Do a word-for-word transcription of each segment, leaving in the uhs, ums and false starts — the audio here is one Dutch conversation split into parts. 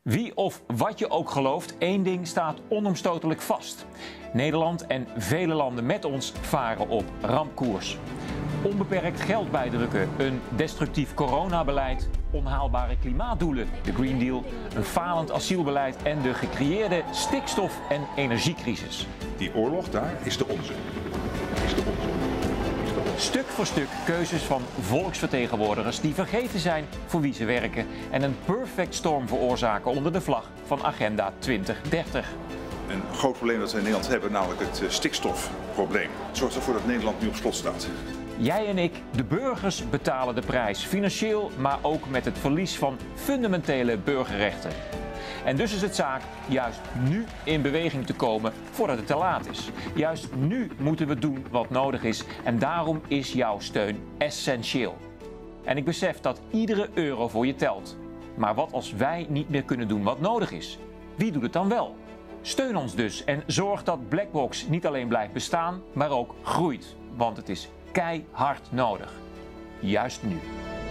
Wie of wat je ook gelooft, één ding staat onomstotelijk vast. Nederland en vele landen met ons varen op rampkoers. Onbeperkt geld bijdrukken, een destructief coronabeleid, onhaalbare klimaatdoelen, de Green Deal, een falend asielbeleid en de gecreëerde stikstof- en energiecrisis. Die oorlog daar is de onze. Is de onze. Stuk voor stuk keuzes van volksvertegenwoordigers die vergeten zijn voor wie ze werken en een perfect storm veroorzaken onder de vlag van Agenda twintig dertig. Een groot probleem dat we in Nederland hebben, namelijk het stikstofprobleem. Het zorgt ervoor dat Nederland nu op slot staat. Jij en ik, de burgers, betalen de prijs. Financieel, maar ook met het verlies van fundamentele burgerrechten. En dus is het zaak juist nu in beweging te komen voordat het te laat is. Juist nu moeten we doen wat nodig is en daarom is jouw steun essentieel. En ik besef dat iedere euro voor je telt. Maar wat als wij niet meer kunnen doen wat nodig is? Wie doet het dan wel? Steun ons dus en zorg dat Blackbox niet alleen blijft bestaan, maar ook groeit. Want het is keihard nodig. Juist nu.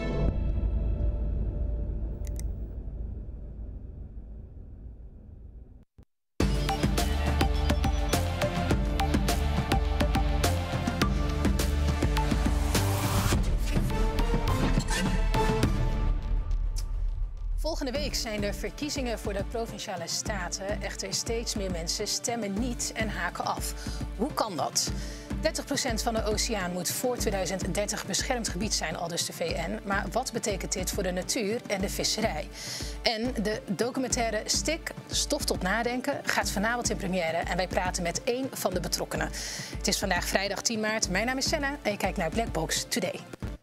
Volgende week zijn de verkiezingen voor de Provinciale Staten. Echter, steeds meer mensen stemmen niet en haken af. Hoe kan dat? dertig procent van de oceaan moet voor tweeduizend dertig beschermd gebied zijn, aldus de V N. Maar wat betekent dit voor de natuur en de visserij? En de documentaire Stik, stof tot nadenken, gaat vanavond in première. En wij praten met één van de betrokkenen. Het is vandaag vrijdag tien maart. Mijn naam is Senna en je kijkt naar Blackbox Today.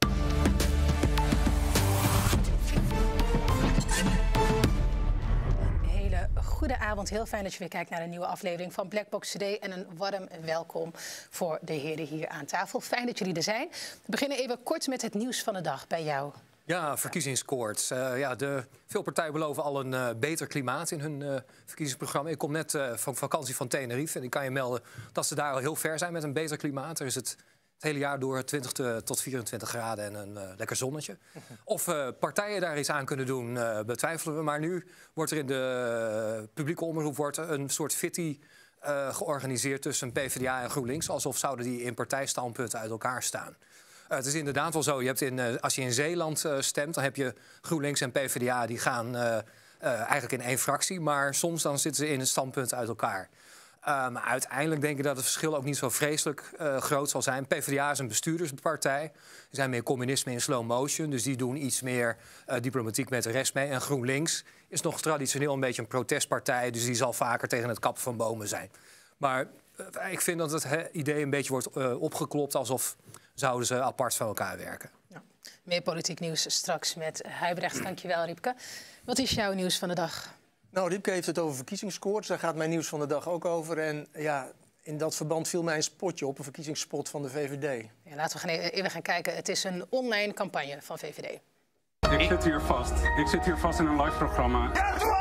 Goedenavond, heel fijn dat je weer kijkt naar een nieuwe aflevering van Blackbox Today. En een warm welkom voor de heren hier aan tafel. Fijn dat jullie er zijn. We beginnen even kort met het nieuws van de dag bij jou. Ja, verkiezingskoorts. Uh, ja, de, veel partijen beloven al een uh, beter klimaat in hun uh, verkiezingsprogramma. Ik kom net uh, van vakantie van Tenerife en ik kan je melden dat ze daar al heel ver zijn met een beter klimaat. Er is het... Het hele jaar door twintig tot vierentwintig graden en een uh, lekker zonnetje. Of uh, partijen daar iets aan kunnen doen, uh, betwijfelen we. Maar nu wordt er in de uh, publieke omroep wordt er een soort fitty uh, georganiseerd tussen PvdA en GroenLinks. Alsof zouden die in partijstandpunten uit elkaar staan. Uh, het is inderdaad wel zo. Je hebt in, uh, als je in Zeeland uh, stemt, dan heb je GroenLinks en PvdA die gaan uh, uh, eigenlijk in één fractie. Maar soms dan zitten ze in een standpunt uit elkaar. Uh, maar uiteindelijk denk ik dat het verschil ook niet zo vreselijk uh, groot zal zijn. PvdA is een bestuurderspartij. Die zijn meer communisme in slow motion. Dus die doen iets meer uh, diplomatiek met de rest mee. En GroenLinks is nog traditioneel een beetje een protestpartij. Dus die zal vaker tegen het kappen van bomen zijn. Maar uh, ik vind dat het he, idee een beetje wordt uh, opgeklopt alsof zouden ze apart van elkaar werken. Ja. Meer politiek nieuws straks met Huibrecht. Dankjewel, Riepke. Wat is jouw nieuws van de dag? Nou, Riepke heeft het over verkiezingskoorts. Daar gaat mijn nieuws van de dag ook over. En ja, in dat verband viel mij een spotje op, een verkiezingsspot van de V V D. Ja, laten we gaan even gaan kijken. Het is een online campagne van V V D. Ik zit hier vast. Ik zit hier vast in een live programma.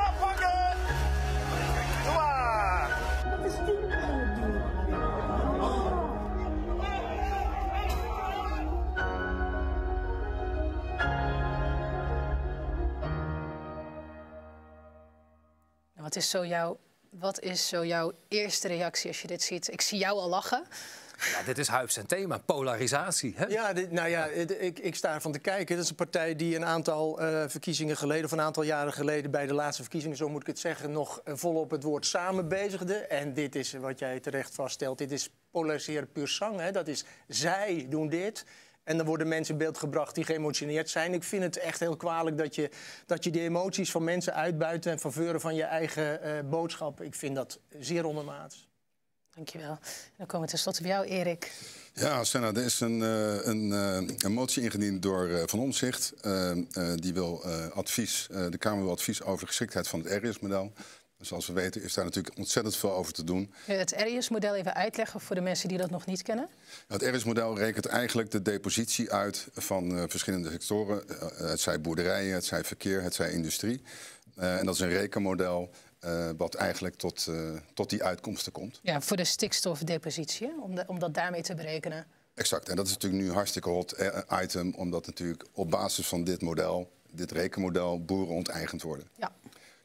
Wat is, zo jouw, wat is zo jouw eerste reactie als je dit ziet? Ik zie jou al lachen. Ja, dit is Huib zijn thema, polarisatie. Hè? Ja, dit, nou ja, ik, ik sta ervan te kijken. Dat is een partij die een aantal uh, verkiezingen geleden, of een aantal jaren geleden, bij de laatste verkiezingen, zo moet ik het zeggen, nog volop het woord samen bezigde. En dit is wat jij terecht vaststelt. Dit is polariseren puur sang. Hè? Dat is zij doen dit. En dan worden mensen in beeld gebracht die geëmotioneerd zijn. Ik vind het echt heel kwalijk dat je, dat je die emoties van mensen uitbuit en faveuren van je eigen uh, boodschap. Ik vind dat zeer ondermaats. Dankjewel. Dan komen we tenslotte bij jou, Erik. Ja, Senna, er is een, een, een motie ingediend door Van Omtzigt. Uh, uh, die wil uh, advies, uh, de Kamer wil advies over de geschiktheid van het R I S-model. Zoals we weten is daar natuurlijk ontzettend veel over te doen. Het R I S-model even uitleggen voor de mensen die dat nog niet kennen? Het R I S-model rekent eigenlijk de depositie uit van uh, verschillende sectoren. Uh, het zij boerderijen, het zij verkeer, het zij industrie. Uh, en dat is een rekenmodel uh, wat eigenlijk tot, uh, tot die uitkomsten komt. Ja, voor de stikstofdepositie, om, de, om dat daarmee te berekenen. Exact. En dat is natuurlijk nu een hartstikke hot item, omdat natuurlijk op basis van dit model, dit rekenmodel, boeren onteigend worden. Ja.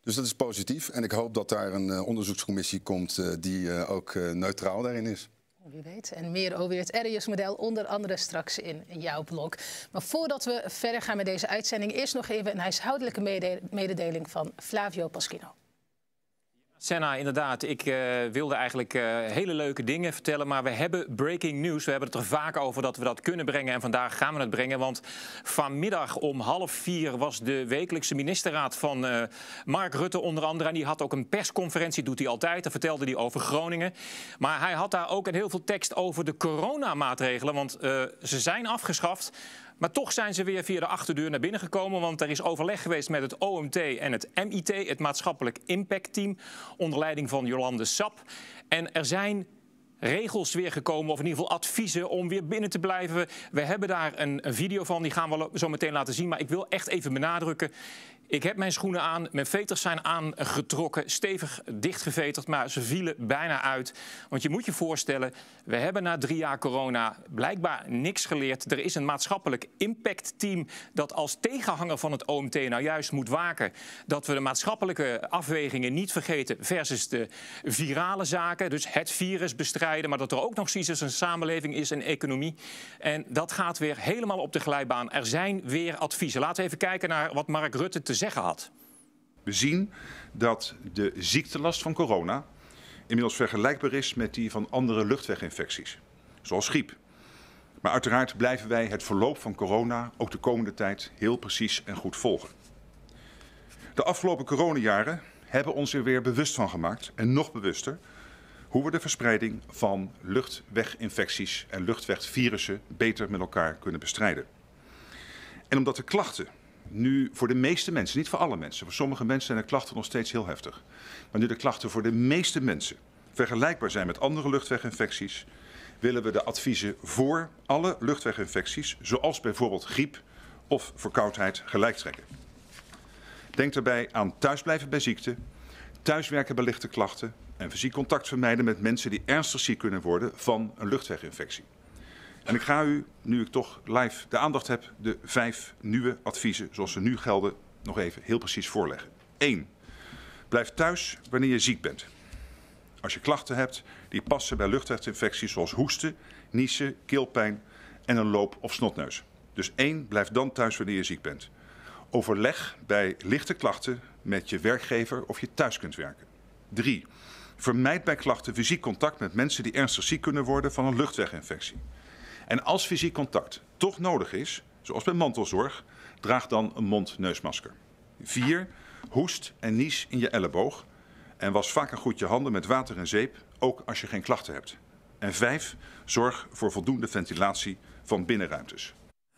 Dus dat is positief. En ik hoop dat daar een uh, onderzoekscommissie komt uh, die uh, ook uh, neutraal daarin is. Wie weet. En meer over het R I S-model onder andere straks in jouw blog. Maar voordat we verder gaan met deze uitzending, eerst nog even een huishoudelijke mede mededeling van Flavio Paschino. Senna, inderdaad. Ik uh, wilde eigenlijk uh, hele leuke dingen vertellen, maar we hebben breaking news. We hebben het er vaak over dat we dat kunnen brengen en vandaag gaan we het brengen. Want vanmiddag om half vier was de wekelijkse ministerraad van uh, Mark Rutte onder andere. En die had ook een persconferentie, doet hij altijd. Daar vertelde hij over Groningen. Maar hij had daar ook heel veel tekst over de coronamaatregelen, want uh, ze zijn afgeschaft. Maar toch zijn ze weer via de achterdeur naar binnen gekomen. Want er is overleg geweest met het O M T en het M I T, het Maatschappelijk Impact Team, onder leiding van Jolande Sap. En er zijn regels weer gekomen, of in ieder geval adviezen om weer binnen te blijven. We hebben daar een, een video van, die gaan we zo meteen laten zien. Maar ik wil echt even benadrukken. Ik heb mijn schoenen aan, mijn veters zijn aangetrokken, stevig dichtgeveterd, maar ze vielen bijna uit. Want je moet je voorstellen, we hebben na drie jaar corona blijkbaar niks geleerd. Er is een maatschappelijk impactteam dat als tegenhanger van het O M T nou juist moet waken dat we de maatschappelijke afwegingen niet vergeten versus de virale zaken. Dus het virus bestrijden, maar dat er ook nog zoiets een samenleving is en economie. En dat gaat weer helemaal op de glijbaan. Er zijn weer adviezen. Laten we even kijken naar wat Mark Rutte te zeggen had. We zien dat de ziektelast van corona inmiddels vergelijkbaar is met die van andere luchtweginfecties, zoals griep. Maar uiteraard blijven wij het verloop van corona ook de komende tijd heel precies en goed volgen. De afgelopen coronajaren hebben ons er weer bewust van gemaakt, en nog bewuster, hoe we de verspreiding van luchtweginfecties en luchtwegvirussen beter met elkaar kunnen bestrijden. En omdat de klachten nu voor de meeste mensen, niet voor alle mensen, voor sommige mensen zijn de klachten nog steeds heel heftig, maar nu de klachten voor de meeste mensen vergelijkbaar zijn met andere luchtweginfecties, willen we de adviezen voor alle luchtweginfecties, zoals bijvoorbeeld griep of verkoudheid, gelijk trekken. Denk daarbij aan thuisblijven bij ziekte, thuiswerken bij lichte klachten en fysiek contact vermijden met mensen die ernstig ziek kunnen worden van een luchtweginfectie. En ik ga u, nu ik toch live de aandacht heb, de vijf nieuwe adviezen zoals ze nu gelden nog even heel precies voorleggen. één. Blijf thuis wanneer je ziek bent. Als je klachten hebt die passen bij luchtweginfecties zoals hoesten, niezen, keelpijn en een loop- of snotneus. Dus één. Blijf dan thuis wanneer je ziek bent. Overleg bij lichte klachten met je werkgever of je thuis kunt werken. drie. Vermijd bij klachten fysiek contact met mensen die ernstig ziek kunnen worden van een luchtweginfectie. En als fysiek contact toch nodig is, zoals bij mantelzorg, draag dan een mond-neusmasker. vier. Hoest en nies in je elleboog. En was vaker goed je handen met water en zeep, ook als je geen klachten hebt. En vijf. Zorg voor voldoende ventilatie van binnenruimtes.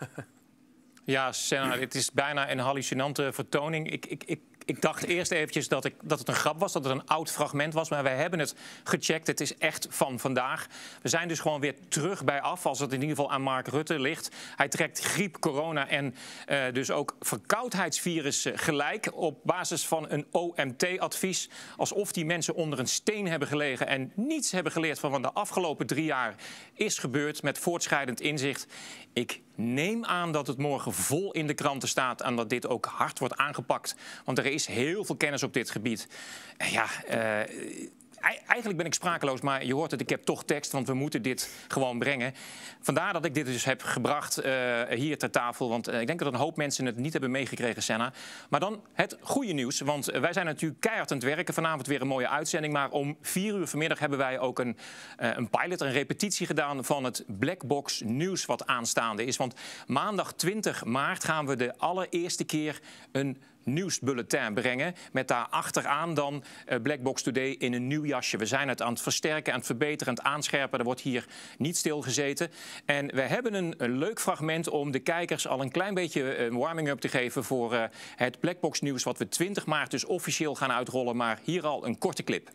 Ja, Senna, het is bijna een hallucinante vertoning. Ik, ik, ik, ik dacht eerst eventjes dat, ik, dat het een grap was, dat het een oud fragment was. Maar wij hebben het gecheckt. Het is echt van vandaag. We zijn dus gewoon weer terug bij af, als het in ieder geval aan Mark Rutte ligt. Hij trekt griep, corona en uh, dus ook verkoudheidsvirus gelijk op basis van een O M T-advies. Alsof die mensen onder een steen hebben gelegen en niets hebben geleerd van wat de afgelopen drie jaar is gebeurd met voortschrijdend inzicht. Ik neem aan dat het morgen vol in de kranten staat en dat dit ook hard wordt aangepakt. Want er is heel veel kennis op dit gebied. En ja, uh, eigenlijk ben ik sprakeloos, maar je hoort het, ik heb toch tekst, want we moeten dit gewoon brengen. Vandaar dat ik dit dus heb gebracht uh, hier ter tafel, want uh, ik denk dat een hoop mensen het niet hebben meegekregen, Senna. Maar dan het goede nieuws, want uh, wij zijn natuurlijk keihard aan het werken. Vanavond weer een mooie uitzending, maar om vier uur vanmiddag hebben wij ook een, uh, een pilot, een repetitie gedaan van het Blackbox nieuws wat aanstaande is. Want maandag twintig maart gaan we de allereerste keer een nieuwsbulletin brengen. Met daar achteraan dan uh, Blackbox Today in een nieuw jasje. We zijn het aan het versterken, aan het verbeteren, aan het aanscherpen. Er wordt hier niet stilgezeten. En we hebben een, een leuk fragment om de kijkers al een klein beetje een warming-up te geven voor uh, het Blackbox nieuws wat we twintig maart dus officieel gaan uitrollen. Maar hier al een korte clip.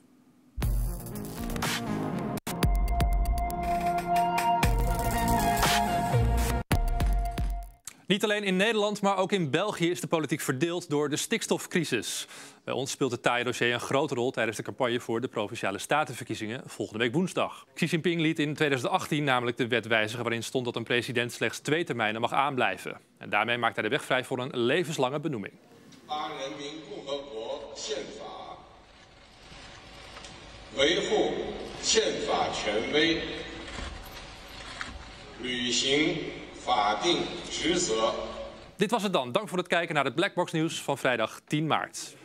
Niet alleen in Nederland, maar ook in België is de politiek verdeeld door de stikstofcrisis. Bij ons speelt het taaie dossier een grote rol tijdens de campagne voor de Provinciale Statenverkiezingen volgende week woensdag. Xi Jinping liet in tweeduizend achttien namelijk de wet wijzigen waarin stond dat een president slechts twee termijnen mag aanblijven. En daarmee maakt hij de weg vrij voor een levenslange benoeming. 宪法，维护宪法权威，履行法定职责。 Dit was het dan. Dank voor het kijken naar het Blackbox Nieuws van vrijdag tien maart.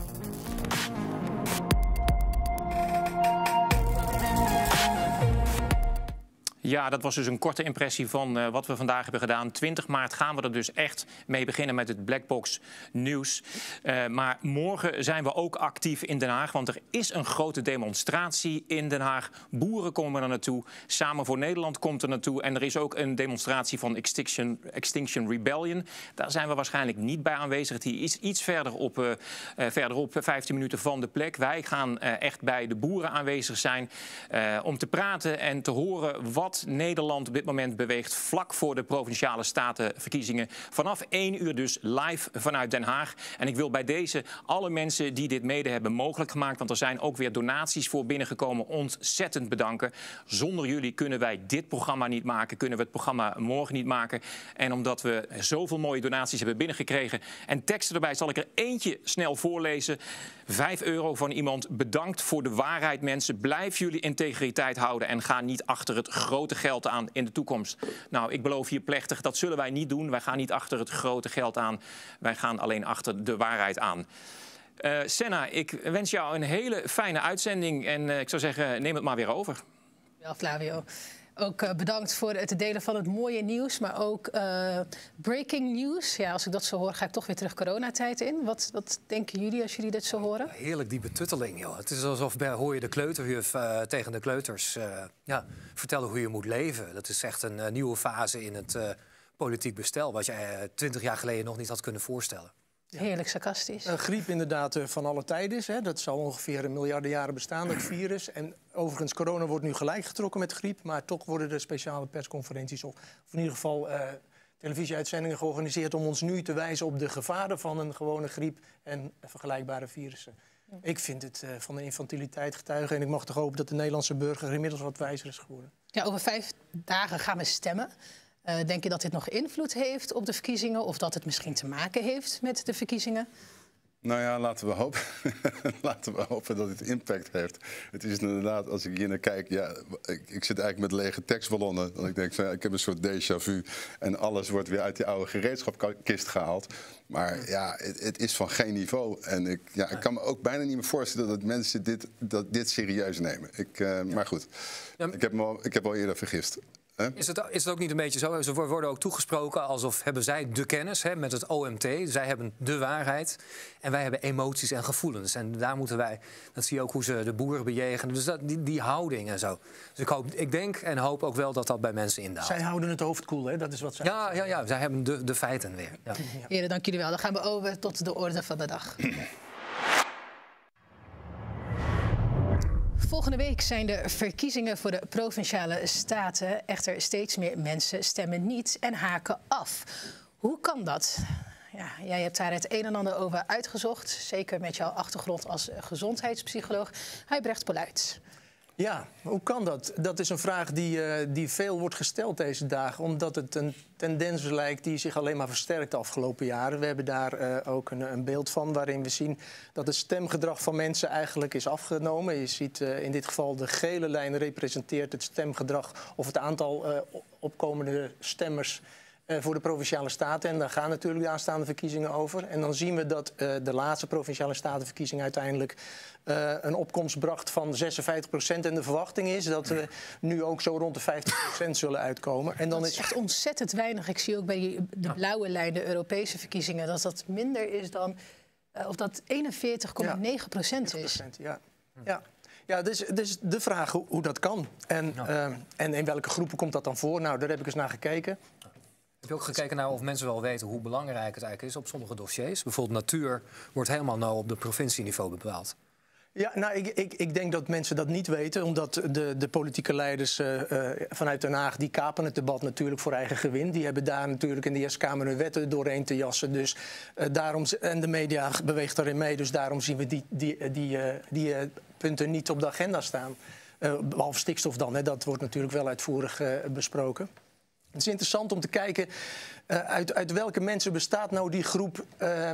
Ja, dat was dus een korte impressie van uh, wat we vandaag hebben gedaan. twintig maart gaan we er dus echt mee beginnen met het Blackbox Nieuws. Uh, maar morgen zijn we ook actief in Den Haag, want er is een grote demonstratie in Den Haag. Boeren komen er naartoe, Samen voor Nederland komt er naartoe. En er is ook een demonstratie van Extinction, Extinction Rebellion. Daar zijn we waarschijnlijk niet bij aanwezig. Die is iets verder op, uh, uh, verderop, vijftien minuten van de plek. Wij gaan uh, echt bij de boeren aanwezig zijn uh, om te praten en te horen wat Nederland op dit moment beweegt vlak voor de Provinciale Statenverkiezingen. Vanaf één uur dus live vanuit Den Haag. En ik wil bij deze alle mensen die dit mede hebben mogelijk gemaakt, want er zijn ook weer donaties voor binnengekomen, ontzettend bedanken. Zonder jullie kunnen wij dit programma niet maken, kunnen we het programma morgen niet maken. En omdat we zoveel mooie donaties hebben binnengekregen en teksten erbij, zal ik er eentje snel voorlezen. Vijf euro van iemand. Bedankt voor de waarheid, mensen. Blijf jullie integriteit houden en ga niet achter het grote geld aan in de toekomst. Nou, ik beloof hier plechtig, dat zullen wij niet doen. Wij gaan niet achter het grote geld aan. Wij gaan alleen achter de waarheid aan. Uh, Senna, ik wens jou een hele fijne uitzending. En uh, ik zou zeggen, neem het maar weer over. Ja, Flavio. Ook uh, bedankt voor het delen van het mooie nieuws, maar ook uh, breaking news. Ja, als ik dat zo hoor, ga ik toch weer terug coronatijd in. Wat, wat denken jullie als jullie dit zo horen? Heerlijk, die betutteling, joh. Het is alsof bij, hoor je de kleuterjuf uh, tegen de kleuters uh, ja, vertellen hoe je moet leven. Dat is echt een uh, nieuwe fase in het uh, politiek bestel, wat je twintig uh, jaar geleden nog niet had kunnen voorstellen. Ja. Heerlijk sarcastisch. Een griep inderdaad uh, van alle tijden is. Hè. Dat zal ongeveer een miljarden jaren bestaan, dat virus. En overigens, corona wordt nu gelijk getrokken met griep. Maar toch worden er speciale persconferenties of, of in ieder geval uh, televisieuitzendingen georganiseerd om ons nu te wijzen op de gevaren van een gewone griep en vergelijkbare virussen. Ja. Ik vind het uh, van de infantiliteit getuigen. En ik mag toch hopen dat de Nederlandse burger inmiddels wat wijzer is geworden. Ja, over vijf dagen gaan we stemmen. Uh, denk je dat dit nog invloed heeft op de verkiezingen of dat het misschien te maken heeft met de verkiezingen? Nou ja, laten we hopen, laten we hopen dat het impact heeft. Het is inderdaad, als ik hier naar kijk, ja, ik, ik zit eigenlijk met lege tekstballonnen. Want ik denk, van, ja, ik heb een soort déjà vu en alles wordt weer uit die oude gereedschapkist gehaald. Maar ja, het, het is van geen niveau. En ik, ja, ik kan me ook bijna niet meer voorstellen dat mensen dit, dat, dit serieus nemen. Ik, uh, maar goed, ik heb me al, ik heb al eerder vergist. Huh? Is het, is het ook niet een beetje zo? Ze worden ook toegesproken alsof hebben zij de kennis hè, met het O M T. Zij hebben de waarheid. En wij hebben emoties en gevoelens. En daar moeten wij, dat zie je ook hoe ze de boeren bejegenen. Dus dat, die, die houding en zo. Dus ik, hoop, ik denk en hoop ook wel dat dat bij mensen indaalt. Zij houden het hoofd koel, hè? Dat is wat zij ja, ja, ja, zij hebben de, de feiten weer. Ja. Heren, dank jullie wel. Dan gaan we over tot de orde van de dag. Volgende week zijn de verkiezingen voor de Provinciale Staten. Echter, steeds meer mensen stemmen niet en haken af. Hoe kan dat? Ja, jij hebt daar het een en ander over uitgezocht. Zeker met jouw achtergrond als gezondheidspsycholoog. Huybrecht Poluit. Ja, hoe kan dat? Dat is een vraag die, uh, die veel wordt gesteld deze dagen. Omdat het een tendens lijkt die zich alleen maar versterkt de afgelopen jaren. We hebben daar uh, ook een, een beeld van waarin we zien dat het stemgedrag van mensen eigenlijk is afgenomen. Je ziet uh, in dit geval de gele lijn representeert het stemgedrag of het aantal uh, opkomende stemmers Uh, voor de Provinciale Staten. En daar gaan natuurlijk de aanstaande verkiezingen over. En dan zien we dat uh, de laatste Provinciale Statenverkiezing uiteindelijk uh, een opkomst bracht van zesenvijftig procent. En de verwachting is dat we nu ook zo rond de vijftig procent zullen uitkomen. En dan dat is echt ontzettend weinig. Ik zie ook bij de blauwe lijn, de Europese verkiezingen, dat dat minder is dan, uh, of dat eenenveertig komma negen procent is. Ja, ja. Ja, dus, dus de vraag hoe, hoe dat kan. En, ja. uh, en in welke groepen komt dat dan voor? Nou, daar heb ik eens naar gekeken. Heb je ook gekeken naar of mensen wel weten hoe belangrijk het eigenlijk is op sommige dossiers? Bijvoorbeeld natuur wordt helemaal nou op de provincieniveau bepaald. Ja, nou, ik, ik, ik denk dat mensen dat niet weten. Omdat de, de politieke leiders uh, uh, vanuit Den Haag, die kapen het debat natuurlijk voor eigen gewin. Die hebben daar natuurlijk in de Eerste Kamer hun wetten doorheen te jassen. Dus, uh, daarom, en de media beweegt daarin mee. Dus daarom zien we die, die, die, uh, die uh, punten niet op de agenda staan. Uh, behalve stikstof dan, hè, dat wordt natuurlijk wel uitvoerig uh, besproken. Het is interessant om te kijken uh, uit, uit welke mensen bestaat nou die groep uh,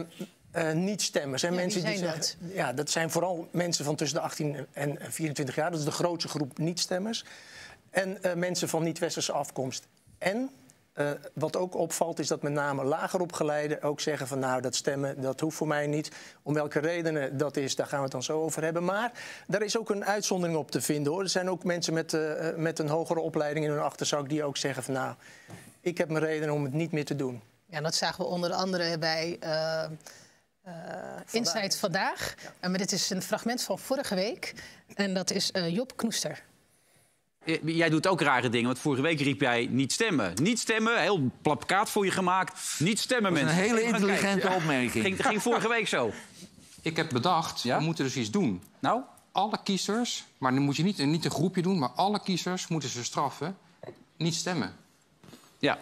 Uh, niet-stemmers. Ja, mensen wie die zijn zeggen, dat? Ja, dat zijn vooral mensen van tussen de achttien en vierentwintig jaar. Dat is de grootste groep niet-stemmers. En uh, mensen van niet-westerse afkomst. En uh, wat ook opvalt is dat met name lager opgeleiden ook zeggen van nou, dat stemmen, dat hoeft voor mij niet. Om welke redenen dat is, daar gaan we het dan zo over hebben. Maar daar is ook een uitzondering op te vinden, hoor. Er zijn ook mensen met, uh, met een hogere opleiding in hun achterzak die ook zeggen van nou, ik heb mijn redenen om het niet meer te doen. Ja, dat zagen we onder andere bij uh, uh, Insight Vandaag. Ja. Uh, maar dit is een fragment van vorige week. En dat is uh, Job Knoester. Jij doet ook rare dingen, want vorige week riep jij niet stemmen. Niet stemmen, heel plakkaat voor je gemaakt. Niet stemmen, mensen. Een hele intelligente ja. opmerking. Ging, ging vorige week zo. Ik heb bedacht, ja? we moeten dus iets doen. Nou? Alle kiezers, maar dan moet je niet, niet een groepje doen... maar alle kiezers moeten ze straffen, niet stemmen. Ja.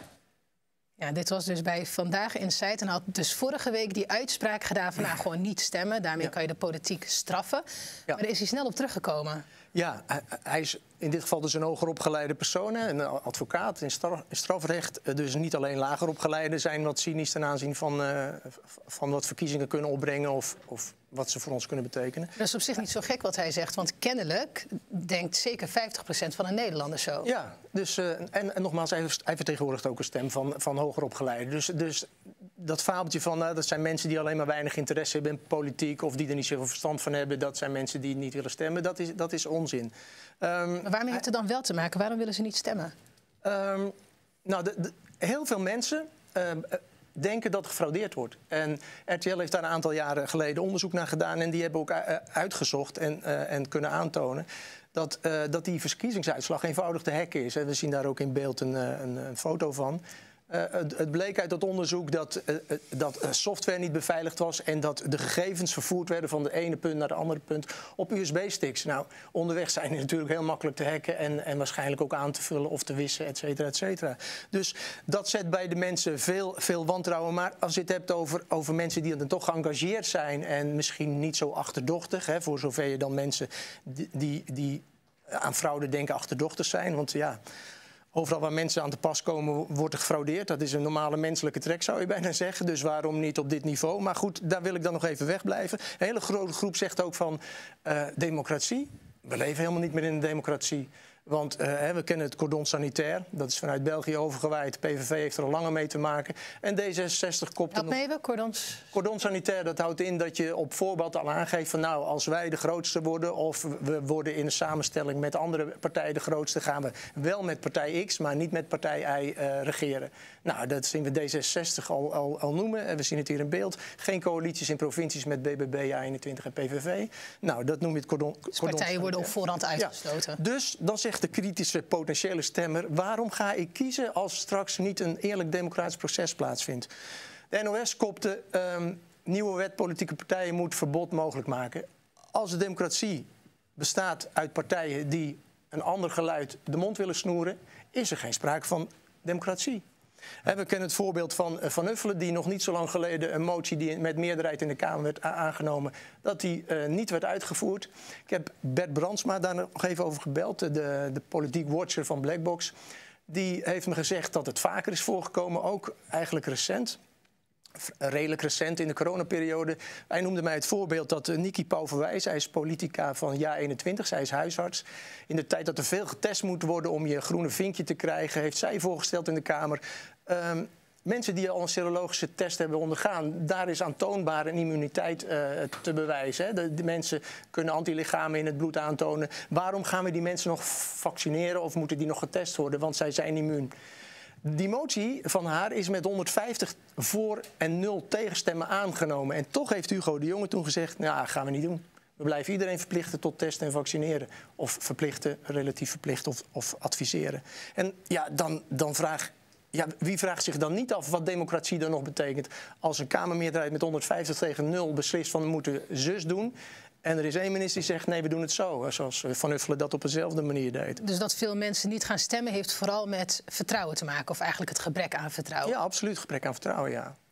Ja, dit was dus bij Vandaag Insight. En had dus vorige week die uitspraak gedaan van nou, gewoon niet stemmen. Daarmee ja. kan je de politiek straffen. Ja. Maar daar is hij snel op teruggekomen. Ja, hij is in dit geval dus een hoger opgeleide persoon, een advocaat in strafrecht. Dus niet alleen lager opgeleiden zijn wat cynisch ten aanzien van, uh, van wat verkiezingen kunnen opbrengen of, of wat ze voor ons kunnen betekenen. Dat is op zich niet zo gek wat hij zegt, want kennelijk denkt zeker vijftig procent van de Nederlanders zo. Ja, dus, uh, en, en nogmaals, hij, hij vertegenwoordigt ook een stem van, van hoger opgeleiden. Dus, dus dat fabeltje van uh, dat zijn mensen die alleen maar weinig interesse hebben in politiek of die er niet zoveel verstand van hebben, dat zijn mensen die niet willen stemmen, dat is, dat is onzin. Um, maar waarmee heeft het dan wel te maken? Waarom willen ze niet stemmen? Um, nou, de, de, heel veel mensen uh, denken dat gefraudeerd wordt. En R T L heeft daar een aantal jaren geleden onderzoek naar gedaan en die hebben ook uh, uitgezocht en, uh, en kunnen aantonen dat, uh, dat die verkiezingsuitslag eenvoudig te hacken is. En we zien daar ook in beeld een, een, een foto van. Uh, het, het bleek uit dat onderzoek dat, uh, dat uh, software niet beveiligd was en dat de gegevens vervoerd werden van de ene punt naar de andere punt op U S B-sticks. Nou, onderweg zijn die natuurlijk heel makkelijk te hacken en, en waarschijnlijk ook aan te vullen of te wissen, et cetera, et cetera. Dus dat zet bij de mensen veel, veel wantrouwen. Maar als je het hebt over, over mensen die dan toch geëngageerd zijn en misschien niet zo achterdochtig, hè, voor zover je dan mensen die, die, die aan fraude denken achterdochtig zijn, want ja... Overal waar mensen aan te pas komen, wordt er gefraudeerd. Dat is een normale menselijke trek, zou je bijna zeggen. Dus waarom niet op dit niveau? Maar goed, daar wil ik dan nog even wegblijven. Een hele grote groep zegt ook van uh, democratie. We leven helemaal niet meer in een democratie. Want uh, we kennen het cordon sanitair. Dat is vanuit België overgewaaid. P V V heeft er al langer mee te maken. En D zesenzestig kopt er nog... Help me even, cordons... Cordon sanitair, dat houdt in dat je op voorbaat al aangeeft van... nou, als wij de grootste worden of we worden in een samenstelling met andere partijen de grootste... gaan we wel met partij X, maar niet met partij Y uh, regeren. Nou, dat zien we D zesenzestig al, al, al noemen. En we zien het hier in beeld. Geen coalities in provincies met B B B, A eenentwintig en P V V. Nou, dat noem je het cordon, cordon dus partijen sanitair. worden op voorhand uitgesloten. Ja. Dus dan zegt de kritische potentiële stemmer... waarom ga ik kiezen als straks niet een eerlijk democratisch proces plaatsvindt? De N O S kopte... Um, nieuwe wet politieke partijen moet verbod mogelijk maken. Als de democratie bestaat uit partijen die een ander geluid de mond willen snoeren... is er geen sprake van democratie. He, we kennen het voorbeeld van Van Huffelen... die nog niet zo lang geleden een motie die met meerderheid in de Kamer werd aangenomen... dat die uh, niet werd uitgevoerd. Ik heb Bert Brandsma daar nog even over gebeld, de, de politiek watcher van Blackbox. Die heeft me gezegd dat het vaker is voorgekomen, ook eigenlijk recent... redelijk recent in de coronaperiode. Hij noemde mij het voorbeeld dat uh, Niki Pauverwijs... zij is politica van Ja eenentwintig, zij is huisarts. In de tijd dat er veel getest moet worden om je groene vinkje te krijgen... heeft zij voorgesteld in de Kamer... Um, mensen die al een serologische test hebben ondergaan... daar is aantoonbaar een immuniteit uh, te bewijzen. Hè. De, de mensen kunnen antilichamen in het bloed aantonen. Waarom gaan we die mensen nog vaccineren of moeten die nog getest worden? Want zij zijn immuun. Die motie van haar is met honderdvijftig voor en nul tegenstemmen aangenomen. En toch heeft Hugo de Jonge toen gezegd, nou, gaan we niet doen. We blijven iedereen verplichten tot testen en vaccineren. Of verplichten, relatief verplichten of, of adviseren. En ja, dan, dan vraag ja, wie vraagt zich dan niet af wat democratie dan nog betekent? Als een Kamermeerderheid met honderdvijftig tegen nul beslist van we moeten zus doen... en er is één minister die zegt nee, we doen het zo. Zoals Van Huffelen dat op dezelfde manier deed. Dus dat veel mensen niet gaan stemmen heeft vooral met vertrouwen te maken... of eigenlijk het gebrek aan vertrouwen? Ja, absoluut gebrek aan vertrouwen, ja.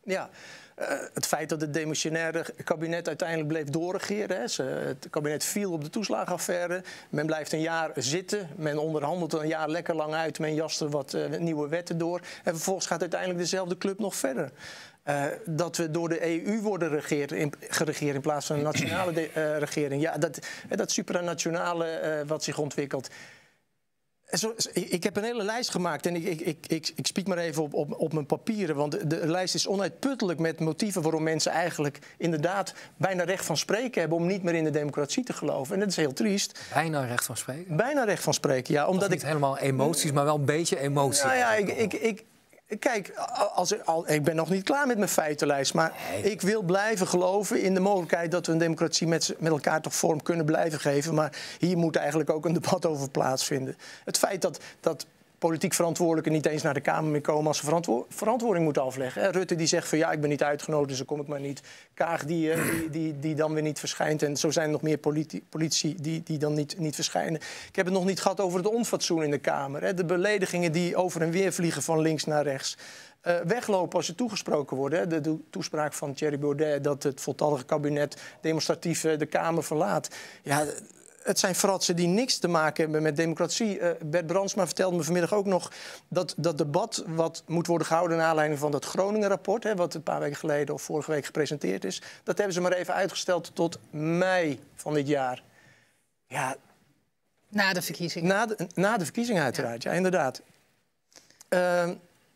Ja, uh, het feit dat het demissionaire kabinet uiteindelijk bleef doorregeren. Hè. Ze, het kabinet viel op de toeslagenaffaire. Men blijft een jaar zitten. Men onderhandelt een jaar lekker lang uit. Men jast er wat uh, nieuwe wetten door. En vervolgens gaat uiteindelijk dezelfde club nog verder. Uh, dat we door de E U worden regeerd, in, geregeerd in plaats van een nationale de, uh, regering. Ja, dat, dat supranationale uh, wat zich ontwikkelt. Zo, ik heb een hele lijst gemaakt en ik, ik, ik, ik, ik spiek maar even op, op, op mijn papieren. Want de, de lijst is onuitputtelijk met motieven waarom mensen eigenlijk inderdaad bijna recht van spreken hebben om niet meer in de democratie te geloven. En dat is heel triest. Bijna recht van spreken? Bijna recht van spreken, ja. Omdat niet ik helemaal emoties, maar wel een beetje emotie. Nou ja, ik... ik, ik Kijk, als ik, al, ik ben nog niet klaar met mijn feitenlijst. Maar nee. ik wil blijven geloven in de mogelijkheid dat we een democratie met, met elkaar toch vorm kunnen blijven geven. Maar hier moet eigenlijk ook een debat over plaatsvinden. Het feit dat, dat politiek verantwoordelijken niet eens naar de Kamer meer komen als ze verantwo verantwoording moeten afleggen. Hè. Rutte die zegt van ja, ik ben niet uitgenodigd, dus dan kom ik maar niet. Kaag die, die, die, die dan weer niet verschijnt. En zo zijn er nog meer politi politici die, die dan niet, niet verschijnen. Ik heb het nog niet gehad over het onfatsoen in de Kamer. Hè. De beledigingen die over en weer vliegen van links naar rechts. Uh, weglopen als ze toegesproken worden. Hè. De, de toespraak van Thierry Baudet dat het voltallige kabinet demonstratief uh, de Kamer verlaat. Ja, het zijn fratsen die niks te maken hebben met democratie. Uh, Bert Brandsma vertelde me vanmiddag ook nog dat dat debat wat moet worden gehouden naar aanleiding van dat Groningen-rapport, hè, wat een paar weken geleden of vorige week gepresenteerd is, dat hebben ze maar even uitgesteld tot mei van dit jaar. Ja, na de verkiezingen. Na de, na de verkiezingen uiteraard, ja, ja inderdaad. Uh,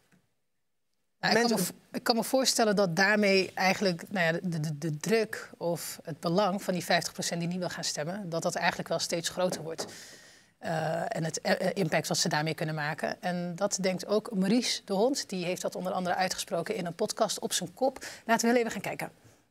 Nou, ik, kan me, ik kan me voorstellen dat daarmee eigenlijk nou ja, de, de, de druk of het belang van die vijftig procent die niet wil gaan stemmen, dat dat eigenlijk wel steeds groter wordt. Uh, en het uh, impact wat ze daarmee kunnen maken. En dat denkt ook Maurice de Hond. Die heeft dat onder andere uitgesproken in een podcast Op zijn Kop. Laten we heel even gaan kijken.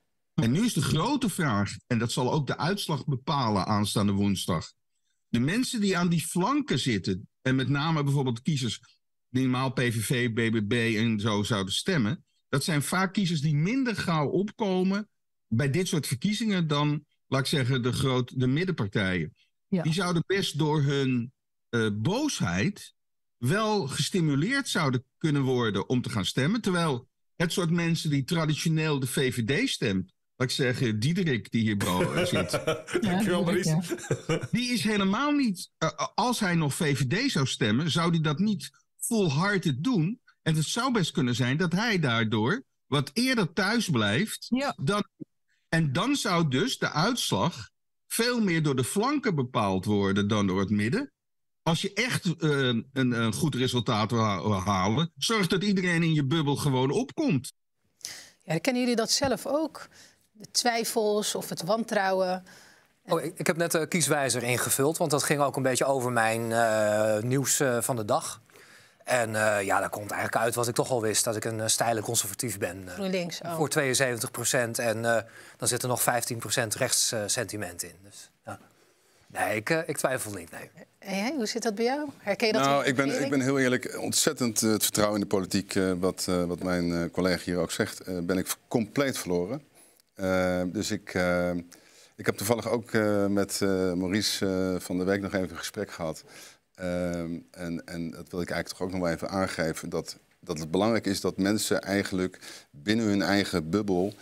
En nu is de grote vraag, en dat zal ook de uitslag bepalen aanstaande woensdag. De mensen die aan die flanken zitten, en met name bijvoorbeeld kiezers die normaal P V V, B B B en zo zouden stemmen, dat zijn vaak kiezers die minder gauw opkomen bij dit soort verkiezingen dan, laat ik zeggen, de, groot, de middenpartijen. Ja. Die zouden best door hun uh, boosheid wel gestimuleerd zouden kunnen worden om te gaan stemmen. Terwijl het soort mensen die traditioneel de V V D stemt, laat ik zeggen, Diederik die hierboven zit. Dankjewel, Maurice. Die is helemaal niet, uh, als hij nog V V D zou stemmen, zou hij dat niet volhardend doen. En het zou best kunnen zijn dat hij daardoor wat eerder thuis blijft. Ja. Dan, en dan zou dus de uitslag veel meer door de flanken bepaald worden dan door het midden. Als je echt uh, een, een goed resultaat wil halen, zorg dat iedereen in je bubbel gewoon opkomt. Ja, kennen jullie dat zelf ook? De twijfels of het wantrouwen? Oh, ik, ik heb net de kieswijzer ingevuld, want dat ging ook een beetje over mijn uh, nieuws uh, van de dag. En uh, ja, daar komt eigenlijk uit wat ik toch al wist, dat ik een uh, steile conservatief ben. Uh, GroenLinks, oh. Voor tweeënzeventig procent en uh, dan zit er nog vijftien procent rechtssentiment uh, in. Dus, ja. Nee, ik, uh, ik twijfel niet, nee. Hey, hoe zit dat bij jou? Herken je dat? Nou, ik ben, ik ben heel eerlijk ontzettend uh, het vertrouwen in de politiek, uh, wat, uh, wat mijn uh, collega hier ook zegt, uh, ben ik compleet verloren. Uh, dus ik, uh, ik heb toevallig ook uh, met uh, Maurice uh, van de week nog even een gesprek gehad. Uh, en, en dat wil ik eigenlijk toch ook nog wel even aangeven, dat, dat het belangrijk is dat mensen eigenlijk binnen hun eigen bubbel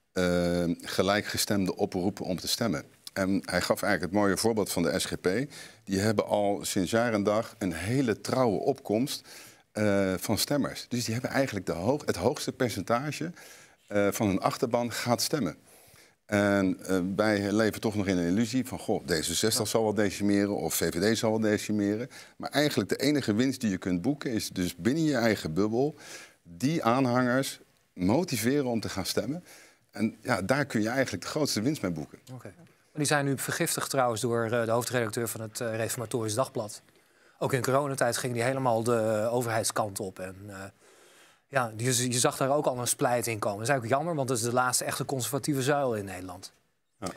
uh, gelijkgestemden oproepen om te stemmen. En hij gaf eigenlijk het mooie voorbeeld van de S G P. Die hebben al sinds jaar en dag een hele trouwe opkomst uh, van stemmers. Dus die hebben eigenlijk de hoog, het hoogste percentage uh, van hun achterban gaat stemmen. En uh, wij leven toch nog in een illusie van, goh, D zesenzestig zal wel decimeren of V V D zal wel decimeren. Maar eigenlijk de enige winst die je kunt boeken is dus binnen je eigen bubbel die aanhangers motiveren om te gaan stemmen. En ja, daar kun je eigenlijk de grootste winst mee boeken. Okay. Die zijn nu vergiftigd trouwens door uh, de hoofdredacteur van het uh, Reformatorisch Dagblad. Ook in coronatijd ging die helemaal de overheidskant op. En uh, ja, je, je zag daar ook al een splijt in komen. Dat is eigenlijk jammer, want dat is de laatste echte conservatieve zuil in Nederland. Ja.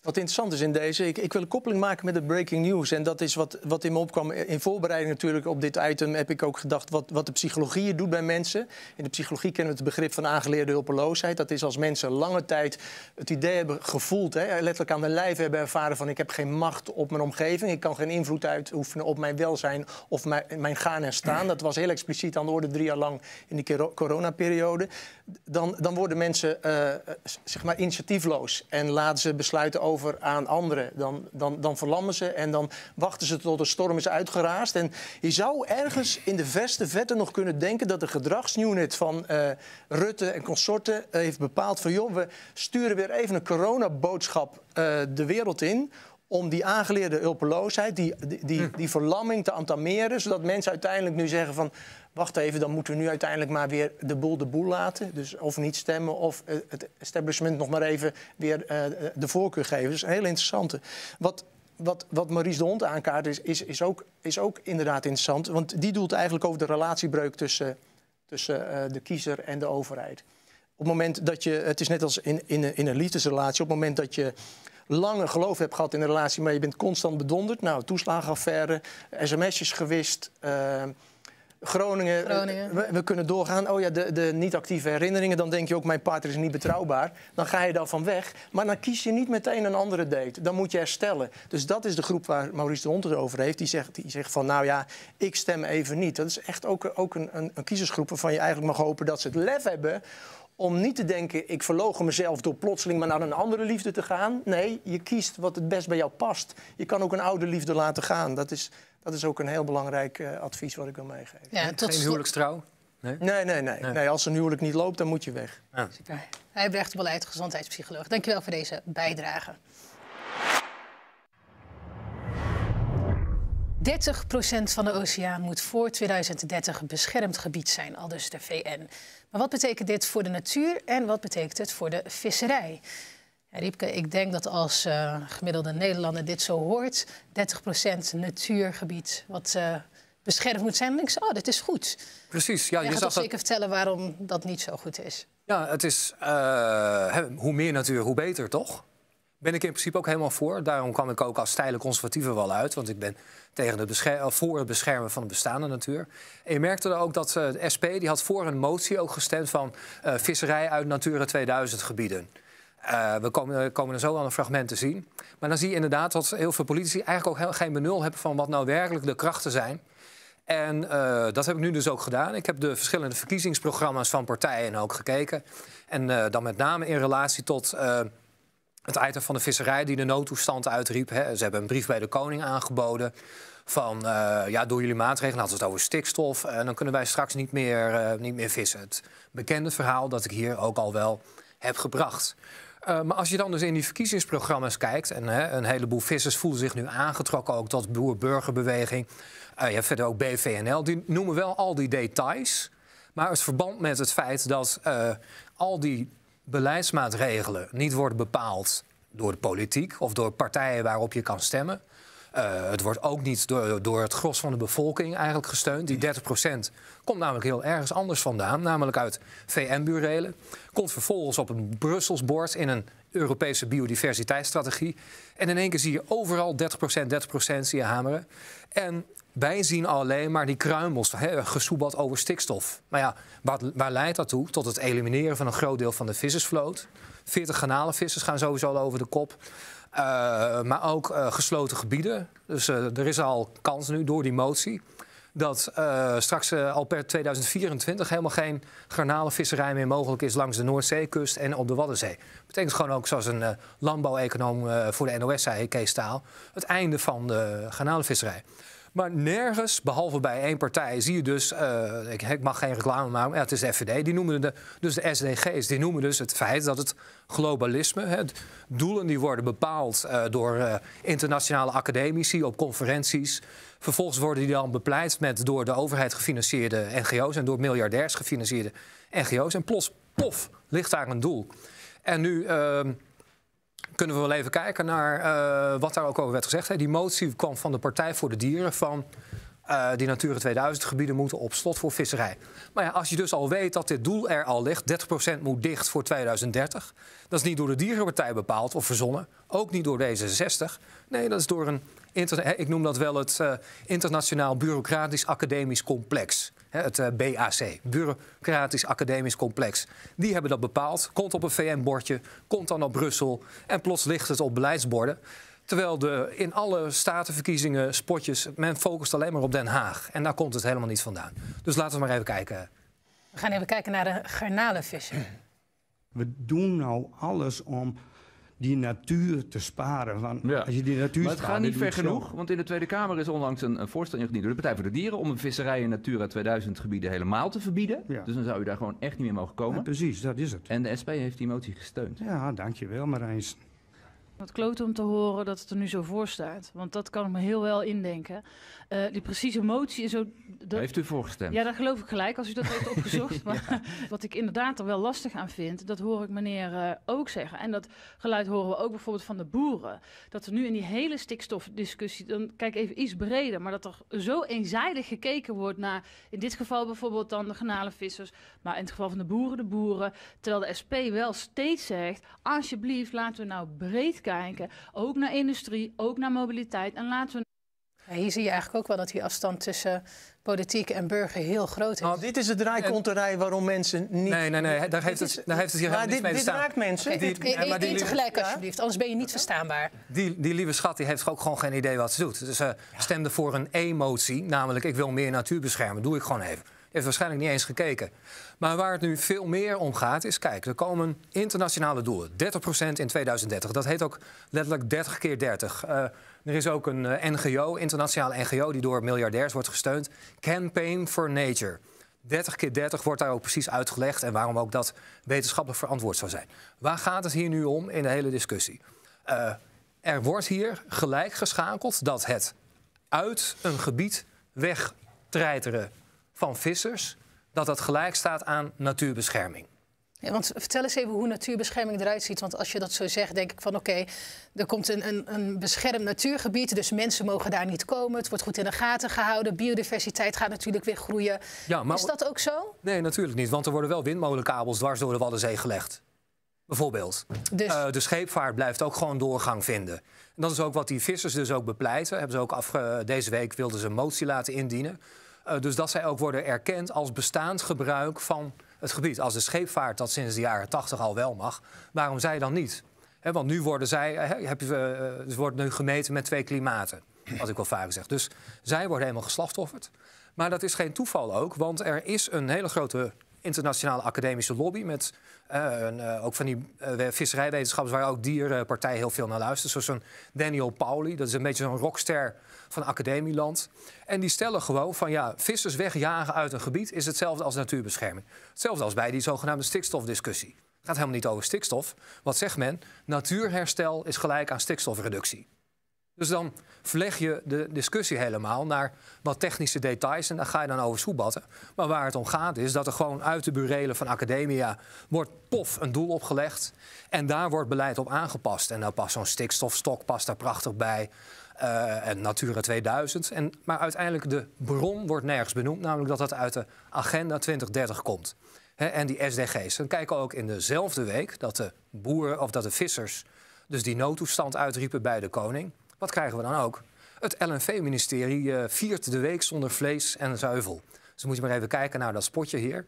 Wat interessant is in deze, ik, ik wil een koppeling maken met het breaking news. En dat is wat, wat in me opkwam. In voorbereiding natuurlijk op dit item heb ik ook gedacht wat, wat de psychologie doet bij mensen. In de psychologie kennen we het begrip van aangeleerde hulpeloosheid. Dat is als mensen lange tijd het idee hebben gevoeld, hè, letterlijk aan de lijf hebben ervaren van ik heb geen macht op mijn omgeving. Ik kan geen invloed uitoefenen op mijn welzijn of mijn, mijn gaan en staan. Dat was heel expliciet aan de orde drie jaar lang in die coronaperiode. Dan, dan worden mensen uh, zeg maar initiatiefloos en laten ze besluiten over over aan anderen. Dan, dan, dan verlammen ze en dan wachten ze tot de storm is uitgeraasd. En je zou ergens in de verste verte nog kunnen denken dat de gedragsunit van uh, Rutte en consorten uh, heeft bepaald van joh, we sturen weer even een coronaboodschap uh, de wereld in om die aangeleerde hulpeloosheid, die, die, die, die verlamming te entameren, zodat mensen uiteindelijk nu zeggen van wacht even, dan moeten we nu uiteindelijk maar weer de boel de boel laten. Dus of niet stemmen of het establishment nog maar even weer uh, de voorkeur geven. Dus een hele interessante. Wat, wat, wat Maurice de Hond aankaart is, is, is, ook, is ook inderdaad interessant. Want die doelt eigenlijk over de relatiebreuk tussen, tussen uh, de kiezer en de overheid. Op het moment dat je, het is net als in, in, in een liefdesrelatie, op het moment dat je lange geloof hebt gehad in een relatie, maar je bent constant bedonderd. Nou, toeslagenaffaire, sms'jes gewist, uh, Groningen, Groningen. We, we kunnen doorgaan. Oh ja, de, de niet-actieve herinneringen. Dan denk je ook, mijn partner is niet betrouwbaar. Dan ga je daarvan weg. Maar dan kies je niet meteen een andere date. Dan moet je herstellen. Dus dat is de groep waar Maurice de Hond het over heeft. Die zegt, die zegt van, nou ja, ik stem even niet. Dat is echt ook, ook een, een, een kiezersgroep waarvan je eigenlijk mag hopen dat ze het lef hebben om niet te denken, ik verloochen mezelf door plotseling maar naar een andere liefde te gaan. Nee, je kiest wat het best bij jou past. Je kan ook een oude liefde laten gaan. Dat is, dat is ook een heel belangrijk uh, advies wat ik wil meegeven. Ja, tot... Geen huwelijkstrouw? Nee? Nee, nee, nee, nee. nee. Als een huwelijk niet loopt, dan moet je weg. Ja. Super. Hij Brecht Beleid, gezondheidspsycholoog. Dankjewel voor deze bijdrage. dertig procent van de oceaan moet voor tweeduizend dertig beschermd gebied zijn, aldus de V N. Maar wat betekent dit voor de natuur en wat betekent het voor de visserij? Ja, Riepke, ik denk dat als uh, gemiddelde Nederlander dit zo hoort, dertig procent natuurgebied wat uh, beschermd moet zijn, dan denk ik, oh, dit is goed. Precies. Ja, je, je gaat toch zeker dat... vertellen waarom dat niet zo goed is? Ja, het is uh, hoe meer natuur, hoe beter, toch? Ben ik in principe ook helemaal voor. Daarom kwam ik ook als steile conservatieve wel uit. Want ik ben tegen de bescher- voor het beschermen van de bestaande natuur. En je merkte er ook dat uh, de S P die had voor een motie ook gestemd van uh, visserij uit Natura tweeduizend gebieden. Uh, we komen, komen er zo aan een fragment te zien. Maar dan zie je inderdaad dat heel veel politici eigenlijk ook heel, geen benul hebben van wat nou werkelijk de krachten zijn. En uh, dat heb ik nu dus ook gedaan. Ik heb de verschillende verkiezingsprogramma's van partijen ook gekeken. En uh, dan met name in relatie tot Uh, het item van de visserij die de noodtoestand uitriep. Hè. Ze hebben een brief bij de koning aangeboden van uh, ja, door jullie maatregelen hadden ze het over stikstof. En dan kunnen wij straks niet meer, uh, niet meer vissen. Het bekende verhaal dat ik hier ook al wel heb gebracht. Uh, maar als je dan dus in die verkiezingsprogramma's kijkt, en hè, een heleboel vissers voelen zich nu aangetrokken ook tot boer-burgerbeweging. Uh, je hebt verder ook B V N L, die noemen wel al die details. Maar het verband met het feit dat uh, al die beleidsmaatregelen niet worden bepaald door de politiek of door partijen waarop je kan stemmen. Uh, het wordt ook niet door, door het gros van de bevolking eigenlijk gesteund. Die dertig procent komt namelijk heel ergens anders vandaan, namelijk uit V N-burelen. Komt vervolgens op een Brussels bord in een Europese biodiversiteitsstrategie. En in één keer zie je overal dertig procent, dertig procent zie je hameren. En wij zien alleen maar die kruimels, he, gesoebeld over stikstof. Maar ja, waar, waar leidt dat toe? Tot het elimineren van een groot deel van de vissersvloot. veertig garnalenvissers gaan sowieso al over de kop. Uh, maar ook uh, gesloten gebieden. Dus uh, er is al kans nu door die motie dat uh, straks uh, al per tweeduizend vierentwintig helemaal geen garnalenvisserij meer mogelijk is langs de Noordzeekust en op de Waddenzee. Dat betekent gewoon ook, zoals een uh, landbouweconoom uh, voor de N O S zei, Kees Staal, het einde van de garnalenvisserij. Maar nergens, behalve bij één partij, zie je dus, uh, ik, ik mag geen reclame maken, maar ja, het is de F V D, die noemen de, dus de S D G's, die noemen dus het feit dat het globalisme, hè, doelen die worden bepaald uh, door uh, internationale academici op conferenties. Vervolgens worden die dan bepleit met door de overheid gefinancierde N G O's en door miljardairs gefinancierde N G O's. En plots, pof, ligt daar een doel. En nu Uh, kunnen we wel even kijken naar uh, wat daar ook over werd gezegd. Hè. Die motie kwam van de Partij voor de Dieren van Uh, die Natura tweeduizend gebieden moeten op slot voor visserij. Maar ja, als je dus al weet dat dit doel er al ligt, dertig procent moet dicht voor tweeduizend dertig... dat is niet door de Dierenpartij bepaald of verzonnen, ook niet door D zesenzestig. Nee, dat is door een, inter- ik noem dat wel het uh, Internationaal Bureaucratisch Academisch Complex. Hè, het uh, B A C, Bureaucratisch Academisch Complex. Die hebben dat bepaald, komt op een V N-bordje, komt dan op Brussel en plots ligt het op beleidsborden. Terwijl de, in alle statenverkiezingen, spotjes, men focust alleen maar op Den Haag. En daar komt het helemaal niet vandaan. Dus laten we maar even kijken. We gaan even kijken naar de garnalenvissen. We doen nou alles om die natuur te sparen. Want ja. Als je die natuur maar het spaart, gaat niet ver zo. genoeg, want in de Tweede Kamer is onlangs een, een voorstel ingediend door de Partij voor de Dieren om een visserij in Natura tweeduizend gebieden helemaal te verbieden. Ja. Dus dan zou u daar gewoon echt niet meer mogen komen. Ja, precies, dat is het. En de S P heeft die motie gesteund. Ja, dankjewel Marijns. Wat kloot om te horen dat het er nu zo voor staat. Want dat kan ik me heel wel indenken. Uh, die precieze motie is zo... Dat... Heeft u voorgestemd? Ja, dat geloof ik gelijk, als u dat heeft opgezocht. Maar ja. Wat ik inderdaad er wel lastig aan vind, dat hoor ik meneer uh, ook zeggen. En dat geluid horen we ook bijvoorbeeld van de boeren. Dat er nu in die hele stikstofdiscussie, dan kijk even iets breder, maar dat er zo eenzijdig gekeken wordt naar, in dit geval bijvoorbeeld dan de garnalenvissers, maar in het geval van de boeren, de boeren. Terwijl de S P wel steeds zegt, alsjeblieft, laten we nou breed kijken. Ook naar industrie, ook naar mobiliteit. En laten we... Ja, hier zie je eigenlijk ook wel dat die afstand tussen politiek en burger heel groot is. Nou, dit is het draaikonterij waarom mensen niet... Nee, nee, nee, daar heeft het, daar heeft het hier helemaal niets mee te staan. Dit raakt mensen. Okay, dit, Eén ja, tegelijk alsjeblieft, anders ben je niet verstaanbaar. Die, die lieve schat die heeft ook gewoon geen idee wat ze doet. Dus ze uh, stemde voor een E-motie, namelijk ik wil meer natuur beschermen. Doe ik gewoon even. Heeft waarschijnlijk niet eens gekeken. Maar waar het nu veel meer om gaat is, kijk, er komen internationale doelen. dertig procent in tweeduizend dertig. Dat heet ook letterlijk dertig keer dertig. Uh, er is ook een uh, N G O, internationale N G O, die door miljardairs wordt gesteund. Campaign for Nature. dertig keer dertig wordt daar ook precies uitgelegd en waarom ook dat wetenschappelijk verantwoord zou zijn. Waar gaat het hier nu om in de hele discussie? Uh, er wordt hier gelijk geschakeld dat het uit een gebied wegtreiteren van vissers, dat dat gelijk staat aan natuurbescherming. Ja, want vertel eens even hoe natuurbescherming eruit ziet. Want als je dat zo zegt, denk ik van oké, okay, er komt een, een, een beschermd natuurgebied, dus mensen mogen daar niet komen. Het wordt goed in de gaten gehouden. Biodiversiteit gaat natuurlijk weer groeien. Ja, maar... Is dat ook zo? Nee, natuurlijk niet. Want er worden wel windmolenkabels dwars door de Waddenzee gelegd. Bijvoorbeeld. Dus... Uh, de scheepvaart blijft ook gewoon doorgang vinden. En dat is ook wat die vissers dus ook bepleiten. Hebben ze ook afge... Deze week wilden ze een motie laten indienen. Uh, dus dat zij ook worden erkend als bestaand gebruik van het gebied. Als de scheepvaart dat sinds de jaren tachtig al wel mag, waarom zij dan niet? He, want nu worden zij, he, heb je, uh, het wordt nu gemeten met twee klimaten, wat ik al vaak zeg. Dus zij worden helemaal geslachtofferd. Maar dat is geen toeval ook, want er is een hele grote internationale academische lobby met uh, een, uh, ook van die uh, visserijwetenschappers waar ook Dierenpartij heel veel naar luistert. Zoals zo'n Daniel Pauly, dat is een beetje zo'n rockster van academieland. En die stellen gewoon van ja, vissers wegjagen uit een gebied is hetzelfde als natuurbescherming. Hetzelfde als bij die zogenaamde stikstofdiscussie. Het gaat helemaal niet over stikstof. Wat zegt men? Natuurherstel is gelijk aan stikstofreductie. Dus dan verleg je de discussie helemaal naar wat technische details en daar ga je dan over soebatten. Maar waar het om gaat is dat er gewoon uit de burelen van academia wordt pof een doel opgelegd. En daar wordt beleid op aangepast. En dan past zo'n stikstofstok past daar prachtig bij. Uh, en Natura tweeduizend. En, maar uiteindelijk de bron wordt nergens benoemd. Namelijk dat dat uit de Agenda twintig dertig komt. He, en die S D G's. Dan kijken we ook in dezelfde week dat de boeren of dat de vissers dus die noodtoestand uitriepen bij de koning. Wat krijgen we dan ook? Het L N V-ministerie uh, viert de week zonder vlees en zuivel. Dus moet je maar even kijken naar dat spotje hier.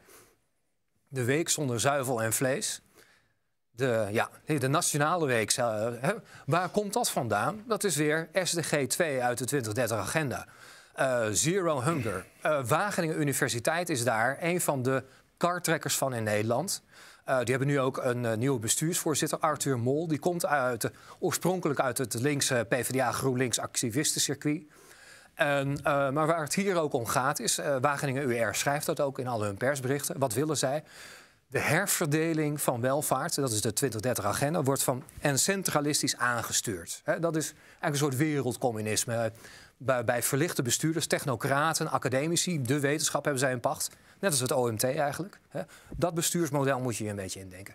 De week zonder zuivel en vlees. De, ja, de nationale week. Uh, hè. Waar komt dat vandaan? Dat is weer S D G twee uit de twintig dertig agenda. Uh, Zero Hunger. Uh, Wageningen Universiteit is daar een van de kartrekkers van in Nederland. Uh, die hebben nu ook een uh, nieuwe bestuursvoorzitter, Arthur Mol. Die komt uit, uh, oorspronkelijk uit het linkse P v d A GroenLinks activistencircuit. En, uh, maar waar het hier ook om gaat is, uh, Wageningen U R schrijft dat ook in al hun persberichten. Wat willen zij? De herverdeling van welvaart, dat is de twintig dertig agenda, wordt van en centralistisch aangestuurd. He, dat is eigenlijk een soort wereldcommunisme. Bij, bij verlichte bestuurders, technocraten, academici, de wetenschap hebben zij in pacht. Net als het O M T eigenlijk. He. Dat bestuursmodel moet je je een beetje indenken.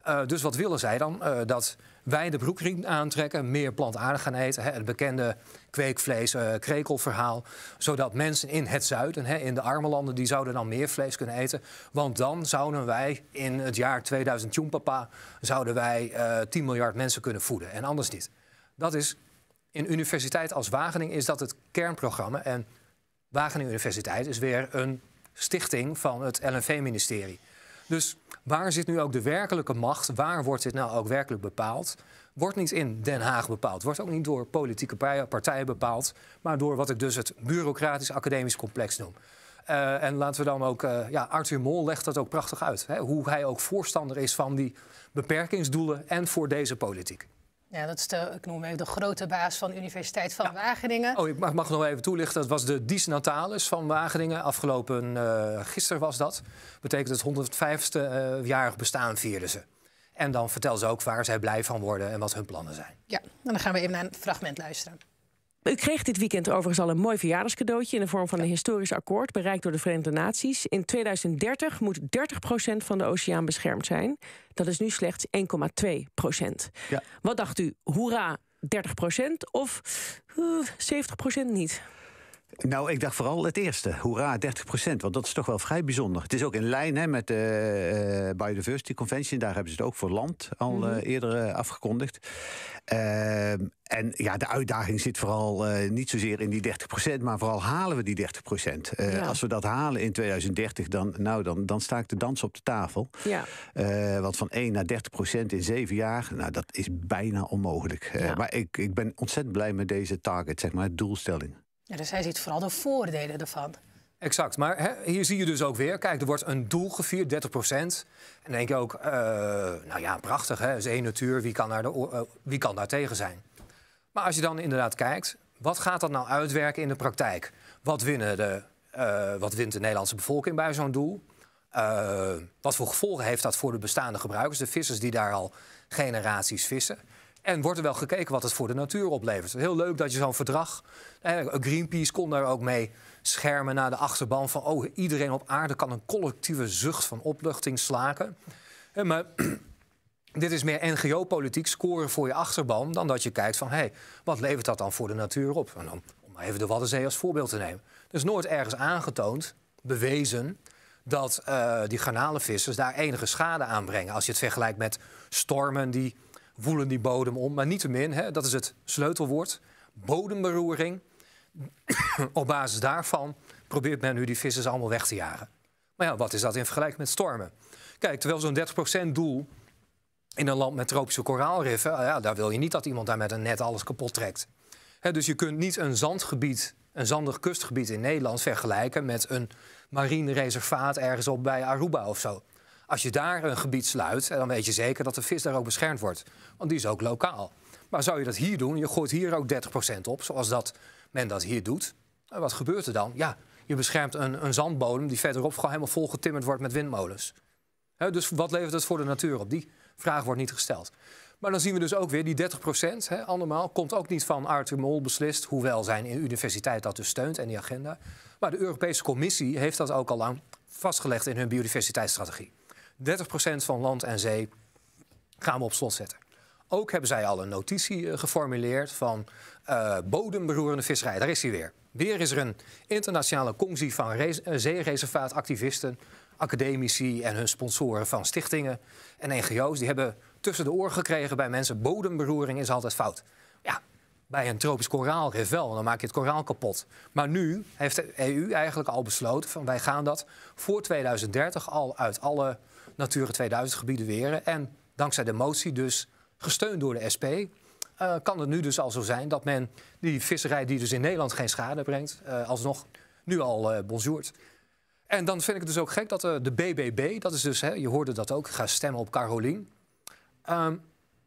Uh, dus wat willen zij dan? Uh, dat wij de broekriem aantrekken, meer plantaardig gaan eten. Hè, het bekende kweekvlees, uh, krekelverhaal. Zodat mensen in het zuiden, hè, in de arme landen, die zouden dan meer vlees kunnen eten. Want dan zouden wij in het jaar tweeduizend Tjoempapa zouden wij uh, tien miljard mensen kunnen voeden. En anders niet. Dat is, in een universiteit als Wageningen is dat het kernprogramma. En Wageningen Universiteit is weer een stichting van het L N V-ministerie. Dus waar zit nu ook de werkelijke macht? Waar wordt dit nou ook werkelijk bepaald? Wordt niet in Den Haag bepaald. Wordt ook niet door politieke partijen bepaald. Maar door wat ik dus het bureaucratisch academisch complex noem. Uh, en laten we dan ook... Uh, ja, Arthur Mol legt dat ook prachtig uit. Hè? Hoe hij ook voorstander is van die beperkingsdoelen en voor deze politiek. Ja, dat is de, ik noem even de grote baas van de Universiteit van ja. Wageningen. Oh, ik mag, mag nog even toelichten. Dat was de Dies Natalis van Wageningen. Afgelopen uh, gisteren was dat. Betekent het honderdvijftigste uh, jarig bestaan vierden ze. En dan vertellen ze ook waar zij blij van worden en wat hun plannen zijn. Ja, en dan gaan we even naar een fragment luisteren. U kreeg dit weekend overigens al een mooi verjaardagscadeautje in de vorm van een historisch akkoord bereikt door de Verenigde Naties. In tweeduizend dertig moet dertig procent van de oceaan beschermd zijn. Dat is nu slechts één komma twee procent. Ja. Wat dacht u? Hoera, dertig procent of uh, zeventig procent niet? Nou, ik dacht vooral het eerste. Hoera, dertig procent. Want dat is toch wel vrij bijzonder. Het is ook in lijn hè, met de uh, Biodiversity Convention. Daar hebben ze het ook voor land al mm-hmm. uh, eerder uh, afgekondigd. Uh, en ja, de uitdaging zit vooral uh, niet zozeer in die dertig procent... maar vooral halen we die dertig procent. Uh, ja. Als we dat halen in tweeduizend dertig, dan, nou, dan, dan sta ik de dans op de tafel. Ja. Uh, want van één naar dertig procent in zeven jaar, nou, dat is bijna onmogelijk. Uh, ja. Maar ik, ik ben ontzettend blij met deze target, zeg maar, doelstelling. Ja, dus hij ziet vooral de voordelen ervan. Exact, maar hè, hier zie je dus ook weer... kijk, er wordt een doel gevierd, dertig procent. En dan denk je ook, uh, nou ja, prachtig, hè, zee, natuur, wie kan, daar de, uh, wie kan daar tegen zijn? Maar als je dan inderdaad kijkt, wat gaat dat nou uitwerken in de praktijk? Wat, winnen de, uh, wat wint de Nederlandse bevolking bij zo'n doel? Uh, wat voor gevolgen heeft dat voor de bestaande gebruikers? De vissers die daar al generaties vissen... En wordt er wel gekeken wat het voor de natuur oplevert. Heel leuk dat je zo'n verdrag... Eh, Greenpeace kon daar ook mee schermen naar de achterban... van oh, iedereen op aarde kan een collectieve zucht van opluchting slaken. Eh, maar dit is meer N G O-politiek, scoren voor je achterban... dan dat je kijkt van, hé, hey, wat levert dat dan voor de natuur op? En dan, om maar even de Waddenzee als voorbeeld te nemen. Er is nooit ergens aangetoond, bewezen... dat uh, die garnalenvissers daar enige schade aanbrengen. Als je het vergelijkt met stormen die... woelen die bodem om, maar niettemin, hè, dat is het sleutelwoord, bodemberoering. Op basis daarvan probeert men nu die vissers allemaal weg te jagen. Maar ja, wat is dat in vergelijking met stormen? Kijk, terwijl zo'n dertig procent doel in een land met tropische koraalriffen... ja, daar wil je niet dat iemand daar met een net alles kapot trekt. Hè, dus je kunt niet een zandgebied, een zandig kustgebied in Nederland... vergelijken met een marine reservaat ergens op bij Aruba of zo. Als je daar een gebied sluit, dan weet je zeker dat de vis daar ook beschermd wordt. Want die is ook lokaal. Maar zou je dat hier doen, je gooit hier ook dertig procent op... zoals dat men dat hier doet, en wat gebeurt er dan? Ja, je beschermt een, een zandbodem die verderop gewoon helemaal volgetimmerd wordt met windmolens. He, dus wat levert het voor de natuur op? Die vraag wordt niet gesteld. Maar dan zien we dus ook weer, die dertig procent, he, allemaal... komt ook niet van Arthur Mol beslist, hoewel zijn universiteit dat dus steunt en die agenda. Maar de Europese Commissie heeft dat ook al lang vastgelegd in hun biodiversiteitsstrategie. dertig procent van land en zee gaan we op slot zetten. Ook hebben zij al een notitie uh, geformuleerd van uh, bodemberoerende visserij. Daar is hij weer. Weer is er een internationale commissie van uh, zeereservaatactivisten, academici en hun sponsoren van stichtingen en N G O's. Die hebben tussen de oren gekregen bij mensen, bodemberoering is altijd fout. Ja, bij een tropisch koraalrif wel, dan maak je het koraal kapot. Maar nu heeft de E U eigenlijk al besloten van wij gaan dat voor tweeduizend dertig al uit alle Natura tweeduizend gebieden weren. En dankzij de motie dus gesteund door de S P... Uh, kan het nu dus al zo zijn dat men die visserij die dus in Nederland geen schade brengt... Uh, alsnog nu al uh, bonjourt. En dan vind ik het dus ook gek dat uh, de B B B, dat is dus, hè, je hoorde dat ook, ga stemmen op Carolien. Um,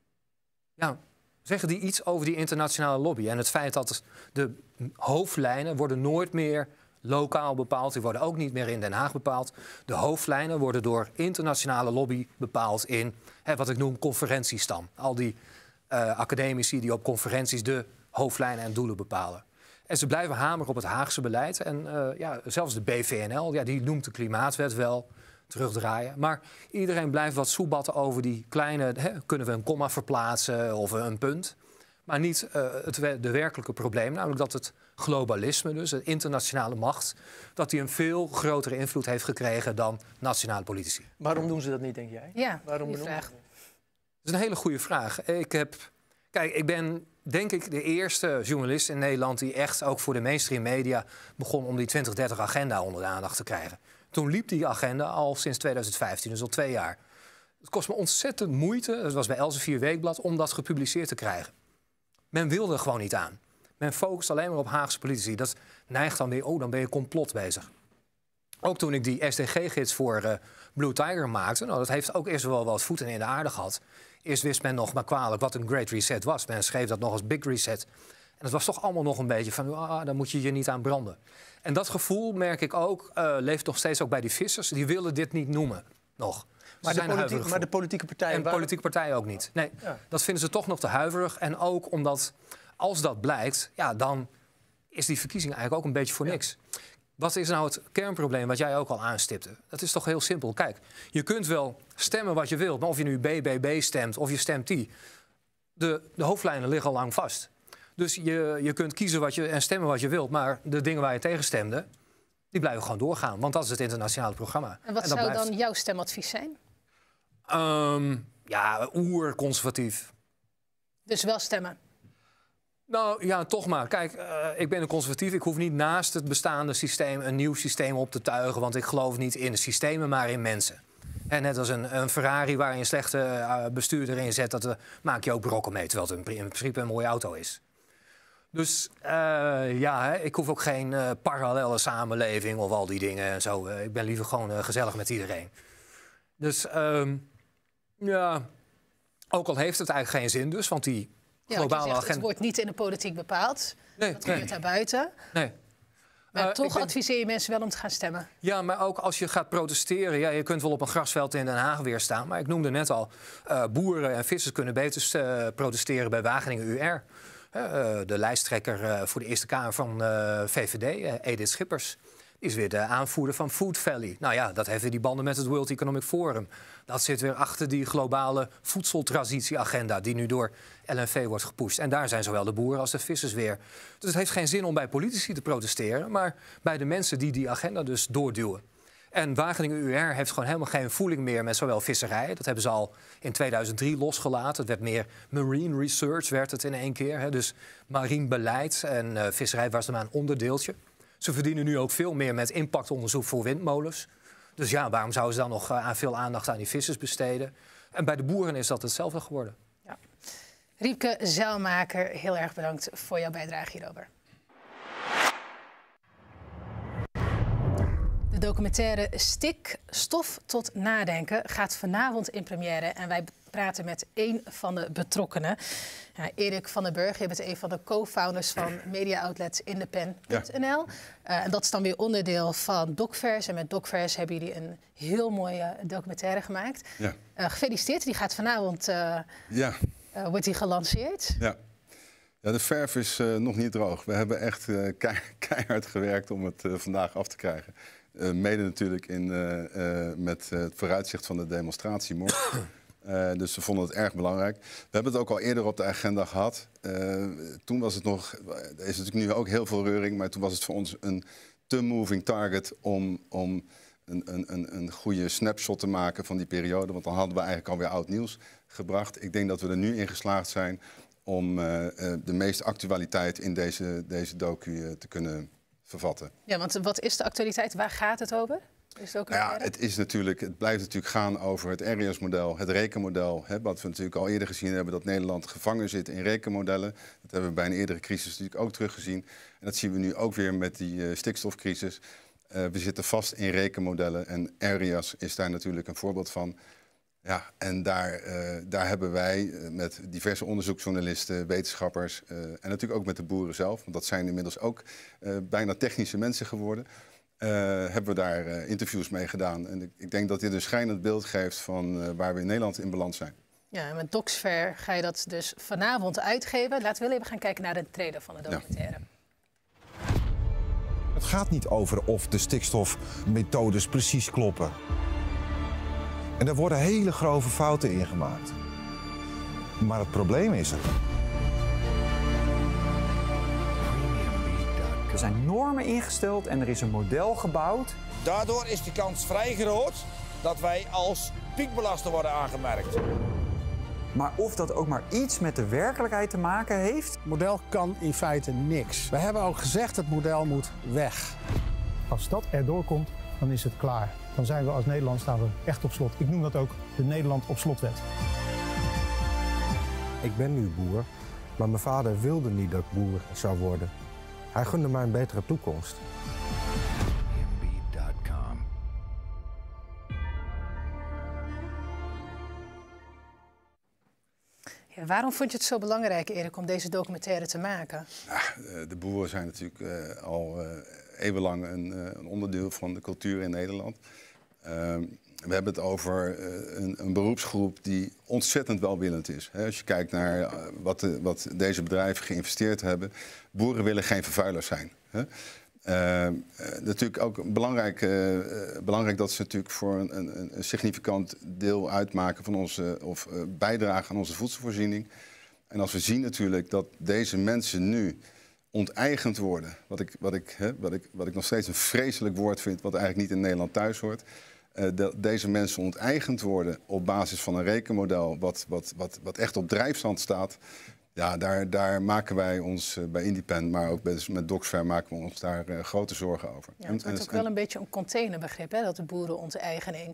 ja, zeggen die iets over die internationale lobby en het feit dat de hoofdlijnen worden nooit meer lokaal bepaald. Die worden ook niet meer in Den Haag bepaald. De hoofdlijnen worden door internationale lobby bepaald in hè, wat ik noem conferentiestam. Al die uh, academici die op conferenties de hoofdlijnen en doelen bepalen. En ze blijven hameren op het Haagse beleid. En uh, ja, zelfs de B V N L, ja, die noemt de klimaatwet wel terugdraaien. Maar iedereen blijft wat soebatten over die kleine... Hè, kunnen we een komma verplaatsen of een punt? Maar niet uh, het, de werkelijke probleem, namelijk dat het globalisme, dus de internationale macht... dat die een veel grotere invloed heeft gekregen dan nationale politici. Waarom doen ze dat niet, denk jij? Ja, Waarom goede benoemen vraag. Dat is een hele goede vraag. Ik heb... Kijk, ik ben denk ik de eerste journalist in Nederland... die echt ook voor de mainstream media begon om die twintig dertig agenda onder de aandacht te krijgen. Toen liep die agenda al sinds tweeduizend vijftien, dus al twee jaar. Het kost me ontzettend moeite, dat was bij Elsevier Weekblad... om dat gepubliceerd te krijgen. Men wilde er gewoon niet aan. Men focust alleen maar op Haagse politici. Dat neigt dan weer, oh, dan ben je complot bezig. Ook toen ik die S D G-gids voor uh, Blue Tiger maakte... Nou, dat heeft ook eerst wel wat voeten in de aarde gehad. Eerst wist men nog maar kwalijk wat een Great Reset was. Men schreef dat nog als Big Reset. En het was toch allemaal nog een beetje van... Ah, daar moet je je niet aan branden. En dat gevoel, merk ik ook, uh, leeft nog steeds ook bij die vissers. Die willen dit niet noemen, nog. Maar de, politiek, maar de politieke partijen... En waren... politieke partijen ook niet. Nee, ja. Dat vinden ze toch nog te huiverig. En ook omdat, als dat blijkt, ja, dan is die verkiezing eigenlijk ook een beetje voor niks. Ja. Wat is nou het kernprobleem wat jij ook al aanstipte? Dat is toch heel simpel. Kijk, je kunt wel stemmen wat je wilt, maar of je nu B B B stemt of je stemt die... De, de hoofdlijnen liggen al lang vast. Dus je, je kunt kiezen wat je, en stemmen wat je wilt, maar de dingen waar je tegen stemde... die blijven gewoon doorgaan, want dat is het internationale programma. En wat en zou blijft... dan jouw stemadvies zijn? Um, ja, oer-conservatief. Dus wel stemmen? Nou ja, toch maar. Kijk, uh, ik ben een conservatief. Ik hoef niet naast het bestaande systeem een nieuw systeem op te tuigen... want ik geloof niet in de systemen, maar in mensen. En net als een, een Ferrari waar je een slechte uh, bestuurder in zet... dat uh, maak je ook brokken mee, terwijl het in principe een mooie auto is. Dus uh, ja, hè, ik hoef ook geen uh, parallele samenleving of al die dingen en zo. Uh, ik ben liever gewoon uh, gezellig met iedereen. Dus um, ja, ook al heeft het eigenlijk geen zin dus, want die globale ja, zegt, agenda... Het wordt niet in de politiek bepaald. Nee, dat gebeurt nee. daarbuiten. Nee. Maar Uh, toch ben... adviseer je mensen wel om te gaan stemmen. Ja, maar ook als je gaat protesteren... Ja, je kunt wel op een grasveld in Den Haag weer staan... maar ik noemde net al, uh, boeren en vissers kunnen beter uh, protesteren bij Wageningen U R. Uh, de lijsttrekker uh, voor de Eerste Kamer van uh, V V D, uh, Edith Schippers... die is weer de aanvoerder van Food Valley. Nou ja, dat heeft weer die banden met het World Economic Forum. Dat zit weer achter die globale voedseltransitieagenda... die nu door L N V wordt gepusht. En daar zijn zowel de boeren als de vissers weer. Dus het heeft geen zin om bij politici te protesteren... maar bij de mensen die die agenda dus doorduwen. En Wageningen U R heeft gewoon helemaal geen voeling meer met zowel visserij. Dat hebben ze al in tweeduizend drie losgelaten. Het werd meer marine research, werd het in één keer. Hè. Dus marien beleid en uh, visserij was er maar een onderdeeltje. Ze verdienen nu ook veel meer met impactonderzoek voor windmolens. Dus ja, waarom zouden ze dan nog uh, veel aandacht aan die vissers besteden? En bij de boeren is dat hetzelfde geworden. Ja. Riepke Zijlmaker, heel erg bedankt voor jouw bijdrage hierover. De documentaire Stik, stof tot nadenken gaat vanavond in première. En wij praten met één van de betrokkenen. Ja, Erik van den Burg, je bent een van de co-founders van media-outlet Indepen punt n l. Ja. Uh, en dat is dan weer onderdeel van Docvers. En met Docvers hebben jullie een heel mooie documentaire gemaakt. Ja. Uh, gefeliciteerd, die gaat vanavond uh, ja. uh, wordt die gelanceerd. Ja. Ja, de verf is uh, nog niet droog. We hebben echt uh, keihard gewerkt om het uh, vandaag af te krijgen. Uh, mede natuurlijk in, uh, uh, met uh, het vooruitzicht van de demonstratie morgen. Uh, dus we vonden het erg belangrijk. We hebben het ook al eerder op de agenda gehad. Uh, toen was het nog, er is natuurlijk nu ook heel veel reuring... maar toen was het voor ons een te moving target om, om een, een, een goede snapshot te maken van die periode. Want dan hadden we eigenlijk alweer oud nieuws gebracht. Ik denk dat we er nu in geslaagd zijn om uh, uh, de meeste actualiteit in deze, deze docu uh, te kunnen vervatten. Ja, want wat is de actualiteit? Waar gaat het over? Is het, ook ja, het, is natuurlijk, het blijft natuurlijk gaan over het R I A S-model, het rekenmodel. Hè, wat we natuurlijk al eerder gezien hebben, dat Nederland gevangen zit in rekenmodellen. Dat hebben we bij een eerdere crisis natuurlijk ook teruggezien. En dat zien we nu ook weer met die uh, stikstofcrisis. Uh, we zitten vast in rekenmodellen en R I A S is daar natuurlijk een voorbeeld van. Ja, en daar, uh, daar hebben wij uh, met diverse onderzoeksjournalisten, wetenschappers... Uh, en natuurlijk ook met de boeren zelf, want dat zijn inmiddels ook uh, bijna technische mensen geworden... Uh, hebben we daar uh, interviews mee gedaan. En ik, ik denk dat dit een schijnend beeld geeft van uh, waar we in Nederland in balans zijn. Ja, en met Docvers ga je dat dus vanavond uitgeven. Laten we wel even gaan kijken naar de trailer van de documentaire. Ja. Het gaat niet over of de stikstofmethodes precies kloppen. En daar worden hele grove fouten in gemaakt. Maar het probleem is er. Er zijn normen ingesteld en er is een model gebouwd. Daardoor is de kans vrij groot dat wij als piekbelaster worden aangemerkt. Maar of dat ook maar iets met de werkelijkheid te maken heeft? Het model kan in feite niks. We hebben ook gezegd het model moet weg. Als dat erdoor komt, dan is het klaar. Dan zijn we als Nederland staan we echt op slot. Ik noem dat ook de Nederland op slotwet. Ik ben nu boer, maar mijn vader wilde niet dat ik boer zou worden. Hij gunde mij een betere toekomst. Ja, waarom vond je het zo belangrijk, Erik, om deze documentaire te maken? Ja, de boeren zijn natuurlijk uh, al uh, eeuwenlang een, uh, een onderdeel van de cultuur in Nederland. Uh, we hebben het over uh, een, een beroepsgroep die ontzettend welwillend is. Hè, als je kijkt naar uh, wat, de, wat deze bedrijven geïnvesteerd hebben. Boeren willen geen vervuilers zijn. Hè. Uh, uh, natuurlijk ook belangrijk, uh, uh, belangrijk dat ze natuurlijk voor een, een, een significant deel uitmaken van onze, of uh, bijdragen aan onze voedselvoorziening. En als we zien natuurlijk dat deze mensen nu onteigend worden, wat ik, wat ik, hè, wat ik, wat ik nog steeds een vreselijk woord vind, wat eigenlijk niet in Nederland thuis hoort. Uh, dat deze mensen onteigend worden op basis van een rekenmodel wat, wat, wat, wat echt op drijfstand staat. Ja, daar, daar maken wij ons uh, bij Indipen, maar ook bij, met Doxfair maken we ons daar uh, grote zorgen over. Ja, het wordt en, ook en, wel een beetje een containerbegrip, hè, dat de boerenonteigening.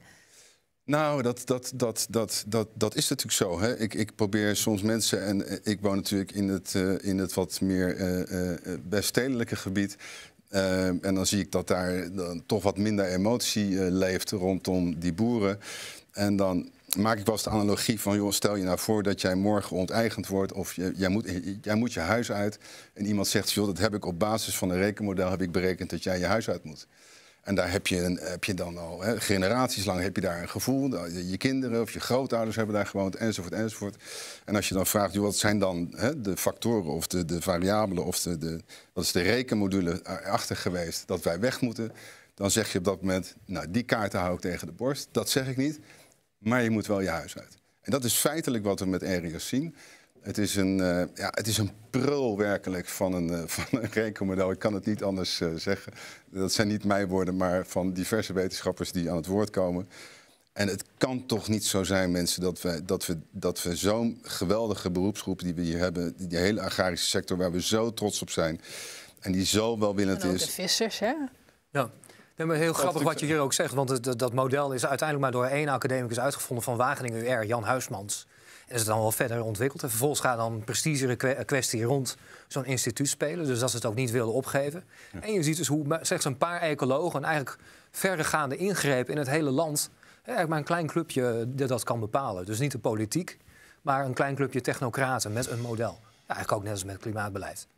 Nou, dat, dat, dat, dat, dat, dat is natuurlijk zo. Hè. Ik, ik probeer soms mensen, en uh, ik woon natuurlijk in het, uh, in het wat meer uh, uh, weststedelijke gebied. Uh, en dan zie ik dat daar dan toch wat minder emotie uh, leeft rondom die boeren. En dan maak ik wel eens de analogie van, joh, stel je nou voor dat jij morgen onteigend wordt of je, jij, moet, jij moet je huis uit. En iemand zegt, joh, dat heb ik op basis van een rekenmodel heb ik berekend dat jij je huis uit moet. En daar heb je, een, heb je dan al hè, generaties lang heb je daar een gevoel. Je kinderen of je grootouders hebben daar gewoond, enzovoort, enzovoort. En als je dan vraagt, joh, wat zijn dan hè, de factoren of de, de variabelen of de, de, wat is de rekenmodule erachter geweest dat wij weg moeten, dan zeg je op dat moment, nou, die kaarten hou ik tegen de borst. Dat zeg ik niet, maar je moet wel je huis uit. En dat is feitelijk wat we met Erios zien. Het is een, uh, ja, het is een prul werkelijk van een, uh, van een rekenmodel. Ik kan het niet anders uh, zeggen. Dat zijn niet mijn woorden, maar van diverse wetenschappers die aan het woord komen. En het kan toch niet zo zijn, mensen, dat we, dat we, dat we zo'n geweldige beroepsgroep die we hier hebben, die, die hele agrarische sector waar we zo trots op zijn en die zo welwillend en ook is. De vissers, hè? Ja. Nee, maar heel grappig wat je hier ook zegt, want het, dat model is uiteindelijk maar door één academicus uitgevonden van Wageningen U R, Jan Huismans. En is het dan wel verder ontwikkeld. En vervolgens gaat dan een prestige kwestie rond zo'n instituut spelen. Dus dat ze het ook niet wilden opgeven. Ja. En je ziet dus hoe slechts een paar ecologen een eigenlijk verregaande ingreep in het hele land, eigenlijk maar een klein clubje dat kan bepalen. Dus niet de politiek, maar een klein clubje technocraten met een model. Ja, eigenlijk ook net als met klimaatbeleid.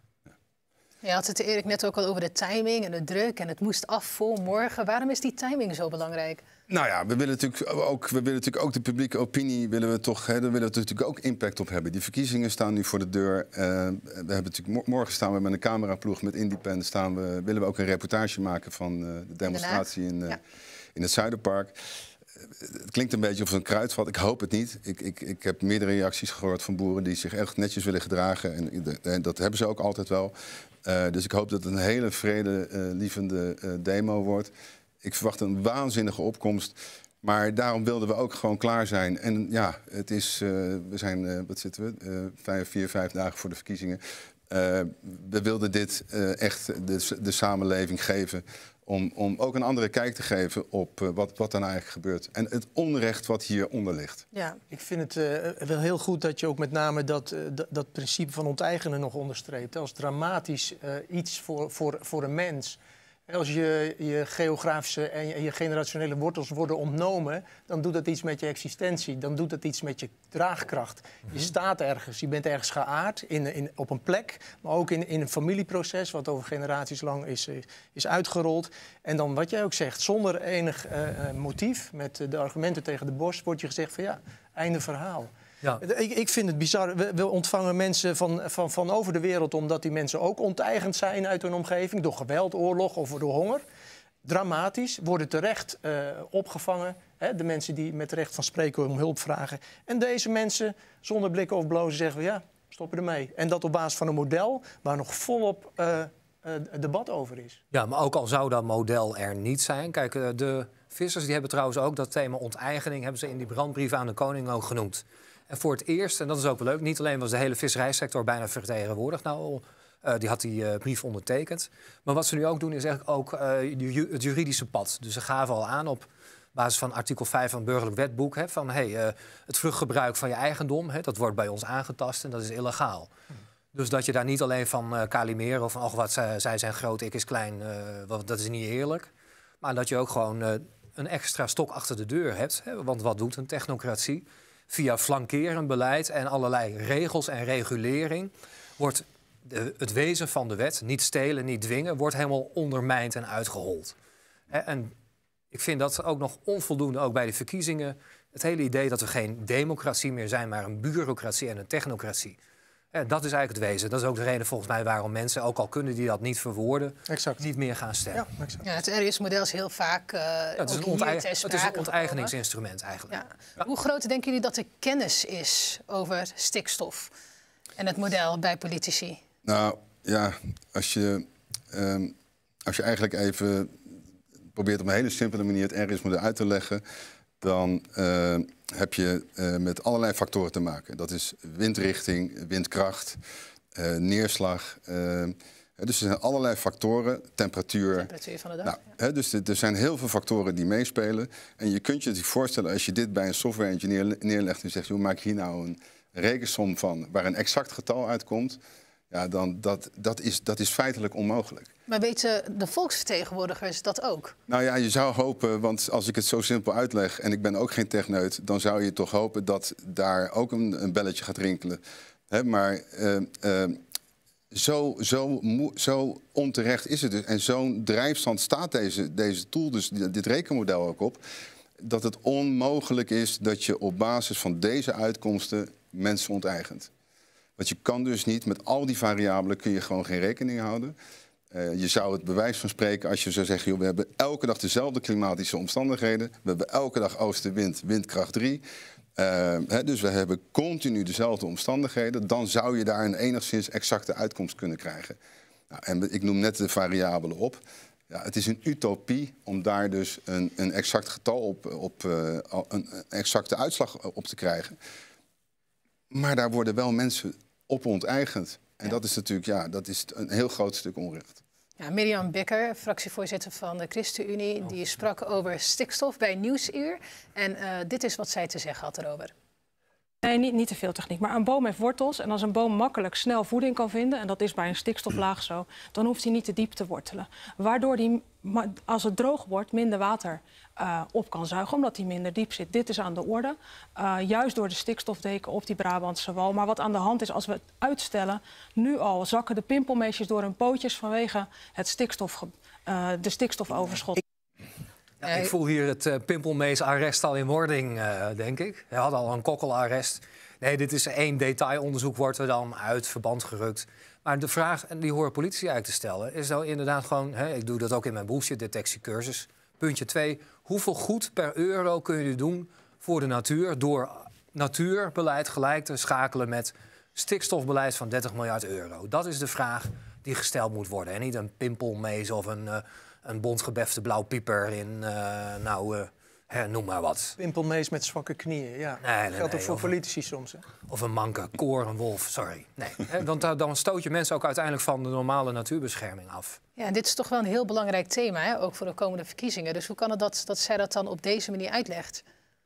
Je had het Erik net ook al over de timing en de druk en het moest af voor morgen. Waarom is die timing zo belangrijk? Nou ja, we willen natuurlijk ook, we willen natuurlijk ook de publieke opinie, willen we toch, hè, daar willen we natuurlijk ook impact op hebben. Die verkiezingen staan nu voor de deur. Uh, we hebben natuurlijk, morgen staan we met een cameraploeg met Independent, staan we, willen we ook een reportage maken van uh, de demonstratie in, uh, ja. in het Zuiderpark. Uh, het klinkt een beetje als een kruidvat, ik hoop het niet. Ik, ik, ik heb meerdere reacties gehoord van boeren die zich echt netjes willen gedragen. En, en dat hebben ze ook altijd wel. Uh, dus ik hoop dat het een hele vredelievende uh, demo wordt. Ik verwacht een waanzinnige opkomst. Maar daarom wilden we ook gewoon klaar zijn. En ja, het is, uh, we zijn, uh, wat zitten we, uh, vijf, vier, vijf dagen voor de verkiezingen. Uh, we wilden dit uh, echt de, de samenleving geven. Om, om ook een andere kijk te geven op uh, wat, wat dan eigenlijk gebeurt. En het onrecht wat hieronder ligt. Ja, ik vind het uh, wel heel goed dat je ook met name dat, uh, dat, dat principe van onteigenen nog onderstreept. Als dramatisch uh, iets voor, voor, voor een mens. Als je, je geografische en je, je generationele wortels worden ontnomen, dan doet dat iets met je existentie. Dan doet dat iets met je draagkracht. Je staat ergens, je bent ergens geaard in, in, op een plek, maar ook in, in een familieproces wat over generaties lang is, is uitgerold. En dan wat jij ook zegt, zonder enig uh, motief, met de argumenten tegen de borst, wordt je gezegd van ja, einde verhaal. Ja. Ik, ik vind het bizar. We, we ontvangen mensen van, van, van over de wereld omdat die mensen ook onteigend zijn uit hun omgeving. Door geweld, oorlog of door honger. Dramatisch. Worden terecht uh, opgevangen. Hè, de mensen die met recht van spreken om hulp vragen. En deze mensen, zonder blikken of blozen, zeggen we ja, stoppen ermee. En dat op basis van een model waar nog volop uh, uh, debat over is. Ja, maar ook al zou dat model er niet zijn. Kijk, uh, de vissers die hebben trouwens ook dat thema onteigening... hebben ze in die brandbrief aan de koning ook genoemd. En voor het eerst, en dat is ook wel leuk... niet alleen was de hele visserijsector bijna vertegenwoordigd... nou, uh, die had die uh, brief ondertekend. Maar wat ze nu ook doen is eigenlijk ook uh, het juridische pad. Dus ze gaven al aan op basis van artikel vijf van het burgerlijk wetboek... Hè, van hey, uh, het vruchtgebruik van je eigendom, hè, dat wordt bij ons aangetast en dat is illegaal. Hmm. Dus dat je daar niet alleen van uh, kalimeren of van... oh, wat zij, zij zijn groot, ik is klein, uh, wat, dat is niet eerlijk. Maar dat je ook gewoon uh, een extra stok achter de deur hebt. Hè, want wat doet een technocratie? Via flankerend beleid en allerlei regels en regulering... wordt de, het wezen van de wet, niet stelen, niet dwingen... wordt helemaal ondermijnd en uitgehold. Hè, en ik vind dat ook nog onvoldoende, ook bij de verkiezingen... het hele idee dat we geen democratie meer zijn... maar een bureaucratie en een technocratie. En dat is eigenlijk het wezen. Dat is ook de reden volgens mij waarom mensen, ook al kunnen die dat niet verwoorden... Exact. niet meer gaan stemmen. Ja, exact. Ja, het R I-model is heel vaak uh, ja, het, is een onteig- het is een onteigeningsinstrument eigenlijk. Ja. Ja. Hoe groot denken jullie dat de kennis is over stikstof... en het model bij politici? Nou, ja, als je, um, als je eigenlijk even... probeert op een hele simpele manier het R I-model uit te leggen... dan uh, heb je uh, met allerlei factoren te maken. Dat is windrichting, windkracht, uh, neerslag. Uh, dus er zijn allerlei factoren, temperatuur. Temperatuur van de dag. Nou, ja. hè, dus er zijn heel veel factoren die meespelen. En je kunt je het voorstellen als je dit bij een software engineer neerlegt... en zegt, hoe maak je hier nou een rekensom van waar een exact getal uitkomt... ja, dan dat, dat, is, dat is feitelijk onmogelijk. Maar weten de volksvertegenwoordigers dat ook? Nou ja, je zou hopen, want als ik het zo simpel uitleg... en ik ben ook geen techneut, dan zou je toch hopen... dat daar ook een, een belletje gaat rinkelen. He, maar uh, uh, zo, zo, zo onterecht is het dus. En zo'n drijfstand staat deze, deze tool, dus dit rekenmodel ook op... dat het onmogelijk is dat je op basis van deze uitkomsten mensen onteigent. Want je kan dus niet, met al die variabelen kun je gewoon geen rekening houden... Uh, je zou het bewijs van spreken als je zou zeggen... Joh, we hebben elke dag dezelfde klimatische omstandigheden. We hebben elke dag oostenwind, windkracht drie. Uh, hè, dus we hebben continu dezelfde omstandigheden. Dan zou je daar een enigszins exacte uitkomst kunnen krijgen. Nou, en ik noem net de variabelen op. Ja, het is een utopie om daar dus een, een exact getal op... op uh, een exacte uitslag op te krijgen. Maar daar worden wel mensen op onteigend. En ja. dat is natuurlijk ja, dat is een heel groot stuk onrecht. Ja, Mirjam Bikker, fractievoorzitter van de ChristenUnie... die sprak over stikstof bij Nieuwsuur. En uh, dit is wat zij te zeggen had erover. Nee, niet, niet te veel techniek. Maar een boom heeft wortels. En als een boom makkelijk snel voeding kan vinden... en dat is bij een stikstoflaag zo... dan hoeft hij niet te diep te wortelen. Waardoor hij, als het droog wordt, minder water uh, op kan zuigen... omdat hij minder diep zit. Dit is aan de orde. Uh, juist door de stikstofdeken op die Brabantse wal. Maar wat aan de hand is, als we het uitstellen... nu al zakken de pimpelmeesjes door hun pootjes... vanwege het stikstof, uh, de stikstofoverschot. Ja, ik voel hier het uh, pimpelmees-arrest al in wording, uh, denk ik. We hadden al een kokkelarrest. Nee, dit is één detailonderzoek, wordt er dan uit verband gerukt. Maar de vraag, en die horen politici eigenlijk te stellen... is nou inderdaad gewoon, hè, ik doe dat ook in mijn bullshit-detectiecursus... puntje twee, hoeveel goed per euro kun je doen voor de natuur... door natuurbeleid gelijk te schakelen met stikstofbeleid van dertig miljard euro? Dat is de vraag die gesteld moet worden. En niet een pimpelmees of een... Uh, een bondgebefte blauwpieper in, uh, nou, uh, hè, noem maar wat. Pimpelmees met zwakke knieën, ja. Nee, nee, geldt nee, ook voor of politici soms. Hè? Of een manke korenwolf, sorry. Nee, hè, dan, dan stoot je mensen ook uiteindelijk van de normale natuurbescherming af. Ja, dit is toch wel een heel belangrijk thema, hè? Ook voor de komende verkiezingen. Dus hoe kan het dat, dat zij dat dan op deze manier uitlegt?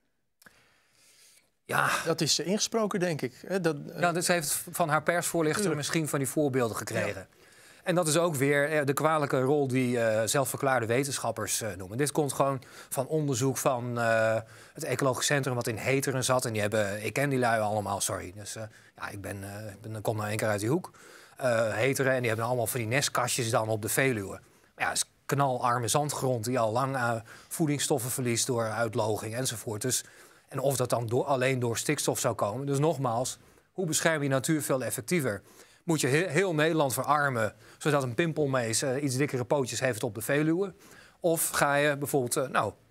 Ja. Dat is ingesproken, denk ik. Dat, uh... Ja, dus ze heeft van haar persvoorlichter misschien van die voorbeelden gekregen. Ja. En dat is ook weer de kwalijke rol die uh, zelfverklaarde wetenschappers uh, noemen. Dit komt gewoon van onderzoek van uh, het Ecologisch Centrum wat in Heteren zat. En die hebben, ik ken die lui allemaal, sorry. Dus uh, ja, ik ben, uh, ben, kom nou één keer uit die hoek. Uh, Heteren, en die hebben allemaal van die nestkastjes dan op de Veluwe. Maar ja, het is knalarme zandgrond die al lang uh, voedingsstoffen verliest door uitloging enzovoort. Dus, en of dat dan door, alleen door stikstof zou komen. Dus nogmaals, hoe bescherm je natuur veel effectiever? Moet je heel, heel Nederland verarmen, zodat een pimpelmees uh, iets dikkere pootjes heeft op de Veluwe? Of ga je bijvoorbeeld uh, nou,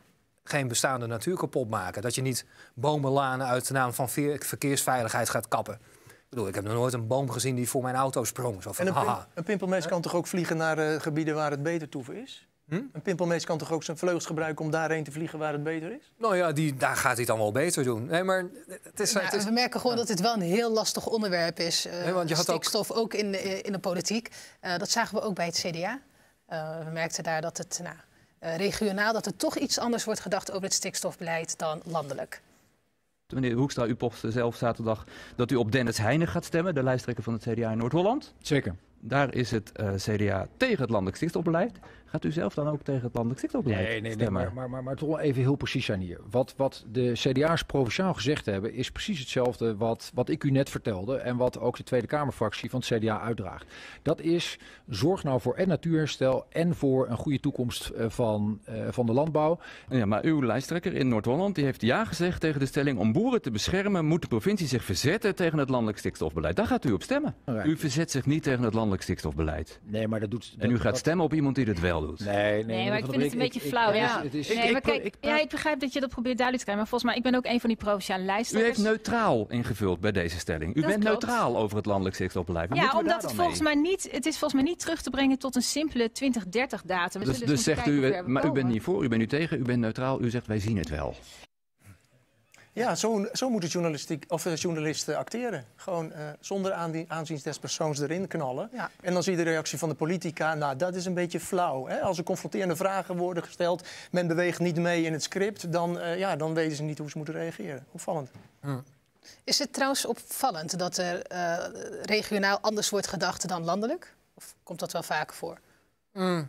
geen bestaande natuur kapot maken. Dat je niet bomenlanen uit de naam van verkeersveiligheid gaat kappen. Ik bedoel, ik heb nog nooit een boom gezien die voor mijn auto sprong. Zo van, en een, haha. pim, een pimpelmees kan toch ook vliegen naar uh, gebieden waar het beter toeven is? Hm? Een pimpelmees kan toch ook zijn vleugels gebruiken om daarheen te vliegen waar het beter is? Nou ja, die, daar gaat hij het dan wel beter doen. Nee, maar het is, nou, het is... We merken gewoon ja. dat dit wel een heel lastig onderwerp is. Uh, nee, want je had stikstof ook, ook in, de, in de politiek. Uh, dat zagen we ook bij het C D A. Uh, we merkten daar dat het nou, uh, regionaal dat er toch iets anders wordt gedacht over het stikstofbeleid dan landelijk. Meneer Hoekstra, u postte zelf zaterdag dat u op Dennis Heijnen gaat stemmen, de lijsttrekker van het C D A in Noord-Holland. Zeker. Daar is het uh, C D A tegen het landelijk stikstofbeleid. Gaat u zelf dan ook tegen het landelijk stikstofbeleid nee, nee, stemmen? Nee, maar, maar, maar, maar toch wel even heel precies zijn hier. Wat, wat de C D A's provinciaal gezegd hebben, is precies hetzelfde wat, wat ik u net vertelde en wat ook de Tweede Kamerfractie van het C D A uitdraagt. Dat is, zorg nou voor en natuurherstel en voor een goede toekomst uh, van, uh, van de landbouw. Ja, maar uw lijsttrekker in Noord-Holland die heeft ja gezegd tegen de stelling om boeren te beschermen moet de provincie zich verzetten tegen het landelijk stikstofbeleid. Daar gaat u op stemmen. Right. U verzet zich niet tegen het landelijk stikstofbeleid. Nee, maar dat doet... En u gaat dat... stemmen op iemand die het wel doet. Nee, nee. Nee, maar ik vind het een beetje flauw. Ja. Nee, maar kijk, ja, ik begrijp dat je dat probeert duidelijk te krijgen. Maar volgens mij, ik ben ook een van die provinciale lijsttrekkers. U heeft neutraal ingevuld bij deze stelling. U dat bent klopt. neutraal over het landelijk stikstofbeleid. Maar ja, omdat het volgens mij niet, het is volgens mij niet terug te brengen tot een simpele twintig dertig datum. Dus, dus, dus zegt u, maar u bent niet voor, u bent nu tegen, u bent neutraal, u zegt wij zien het wel. Ja, zo, zo moeten journalistiek, of, uh, journalisten acteren. Gewoon uh, zonder aanzien des persoons erin knallen. Ja. En dan zie je de reactie van de politica. Nou, dat is een beetje flauw. Hè? Als er confronterende vragen worden gesteld, men beweegt niet mee in het script, dan, uh, ja, dan weten ze niet hoe ze moeten reageren. Opvallend. Hm. Is het trouwens opvallend dat er uh, regionaal anders wordt gedacht dan landelijk? Of komt dat wel vaker voor? Mm.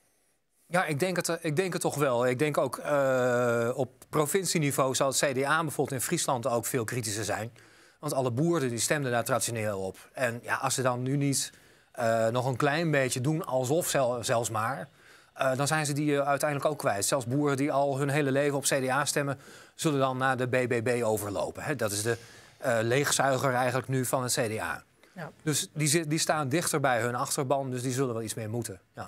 Ja, ik denk, het, ik denk het toch wel. Ik denk ook uh, op provincieniveau zal het C D A bijvoorbeeld in Friesland ook veel kritischer zijn. Want alle boeren die stemden daar traditioneel op. En ja, als ze dan nu niet uh, nog een klein beetje doen alsof zel, zelfs maar... Uh, dan zijn ze die uh, uiteindelijk ook kwijt. Zelfs boeren die al hun hele leven op C D A stemmen, zullen dan naar de B B B overlopen. Hè? Dat is de uh, leegzuiger eigenlijk nu van het C D A. Ja. Dus die, die staan dichter bij hun achterban, dus die zullen wel iets meer moeten. Ja.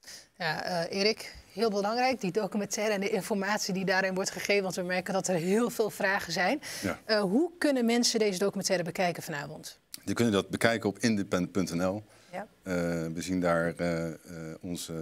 Ja, uh, Erik, heel belangrijk, die documentaire en de informatie die daarin wordt gegeven. Want we merken dat er heel veel vragen zijn. Ja. Uh, hoe kunnen mensen deze documentaire bekijken vanavond? Die kunnen dat bekijken op independent punt n l. Ja. Uh, we zien daar uh, uh, onze...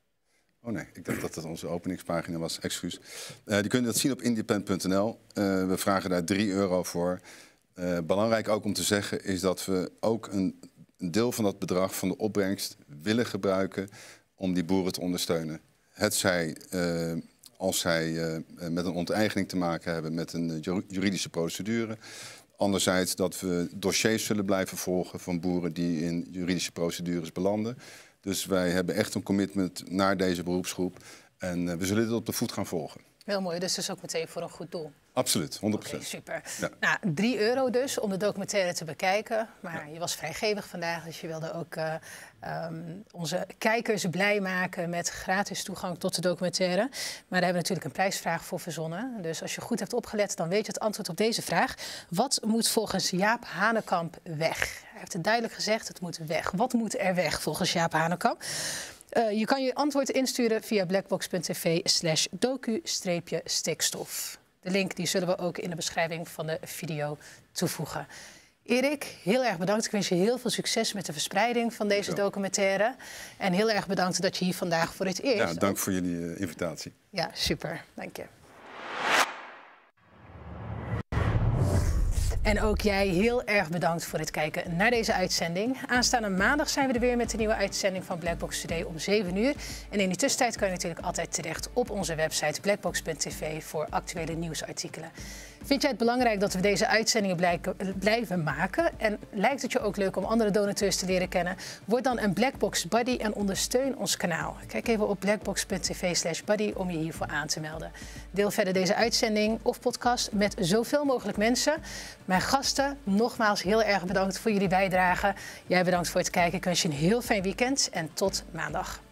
Oh nee, ik dacht dat het onze openingspagina was, excuus. Uh, die kunnen dat zien op independent punt n l. Uh, we vragen daar drie euro voor. Uh, belangrijk ook om te zeggen is dat we ook een, een deel van dat bedrag van de opbrengst willen gebruiken om die boeren te ondersteunen. Hetzij uh, als zij uh, met een onteigening te maken hebben met een juridische procedure. Anderzijds dat we dossiers zullen blijven volgen van boeren die in juridische procedures belanden. Dus wij hebben echt een commitment naar deze beroepsgroep. En uh, we zullen dit op de voet gaan volgen. Heel mooi, dus dus ook meteen voor een goed doel. Absoluut, honderd procent. Okay, super. Ja. Nou, drie euro dus om de documentaire te bekijken. Maar ja. je was vrijgevig vandaag, dus je wilde ook uh, um, onze kijkers blij maken met gratis toegang tot de documentaire. Maar daar hebben we natuurlijk een prijsvraag voor verzonnen. Dus als je goed hebt opgelet, dan weet je het antwoord op deze vraag. Wat moet volgens Jaap Hanekamp weg? Hij heeft het duidelijk gezegd, het moet weg. Wat moet er weg volgens Jaap Hanekamp? Uh, je kan je antwoord insturen via blackbox punt t v slash docu-stikstof. De link die zullen we ook in de beschrijving van de video toevoegen. Erik, heel erg bedankt. Ik wens je heel veel succes met de verspreiding van deze documentaire. En heel erg bedankt dat je hier vandaag voor het eerst... Ja, dank voor jullie uh, invitatie. Ja, super. Dank je. En ook jij heel erg bedankt voor het kijken naar deze uitzending. Aanstaande maandag zijn we er weer met de nieuwe uitzending van Blackbox Today om zeven uur. En in die tussentijd kan je natuurlijk altijd terecht op onze website blackbox punt t v voor actuele nieuwsartikelen. Vind jij het belangrijk dat we deze uitzendingen blijven maken? En lijkt het je ook leuk om andere donateurs te leren kennen? Word dan een Blackbox Buddy en ondersteun ons kanaal. Kijk even op blackbox punt t v slash buddy om je hiervoor aan te melden. Deel verder deze uitzending of podcast met zoveel mogelijk mensen. Mijn gasten, nogmaals heel erg bedankt voor jullie bijdrage. Jij bedankt voor het kijken. Ik wens je een heel fijn weekend en tot maandag.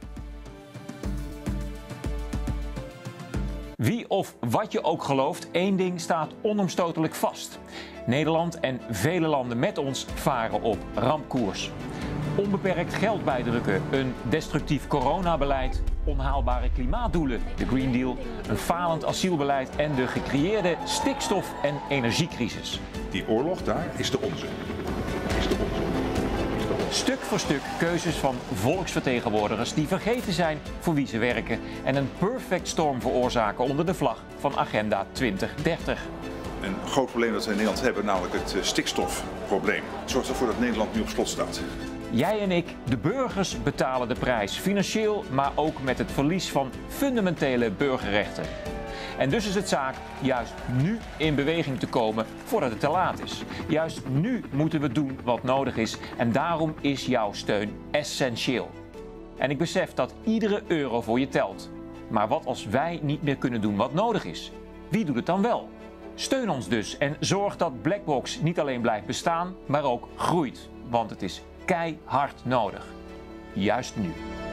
Wie of wat je ook gelooft, één ding staat onomstotelijk vast. Nederland en vele landen met ons varen op rampkoers. onbeperkt geld bijdrukken, een destructief coronabeleid, onhaalbare klimaatdoelen, de Green Deal, een falend asielbeleid en de gecreëerde stikstof- en energiecrisis. Die oorlog daar is de onze. Is de onze. Stuk voor stuk keuzes van volksvertegenwoordigers die vergeten zijn voor wie ze werken en een perfect storm veroorzaken onder de vlag van Agenda twintig dertig. Een groot probleem dat we in Nederland hebben, namelijk het stikstofprobleem. Het zorgt ervoor dat Nederland nu op slot staat. Jij en ik, de burgers, betalen de prijs. Financieel, maar ook met het verlies van fundamentele burgerrechten. En dus is het zaak juist nu in beweging te komen voordat het te laat is. Juist nu moeten we doen wat nodig is en daarom is jouw steun essentieel. En ik besef dat iedere euro voor je telt. Maar wat als wij niet meer kunnen doen wat nodig is? Wie doet het dan wel? Steun ons dus en zorg dat Blackbox niet alleen blijft bestaan, maar ook groeit. Want het is keihard nodig. Juist nu.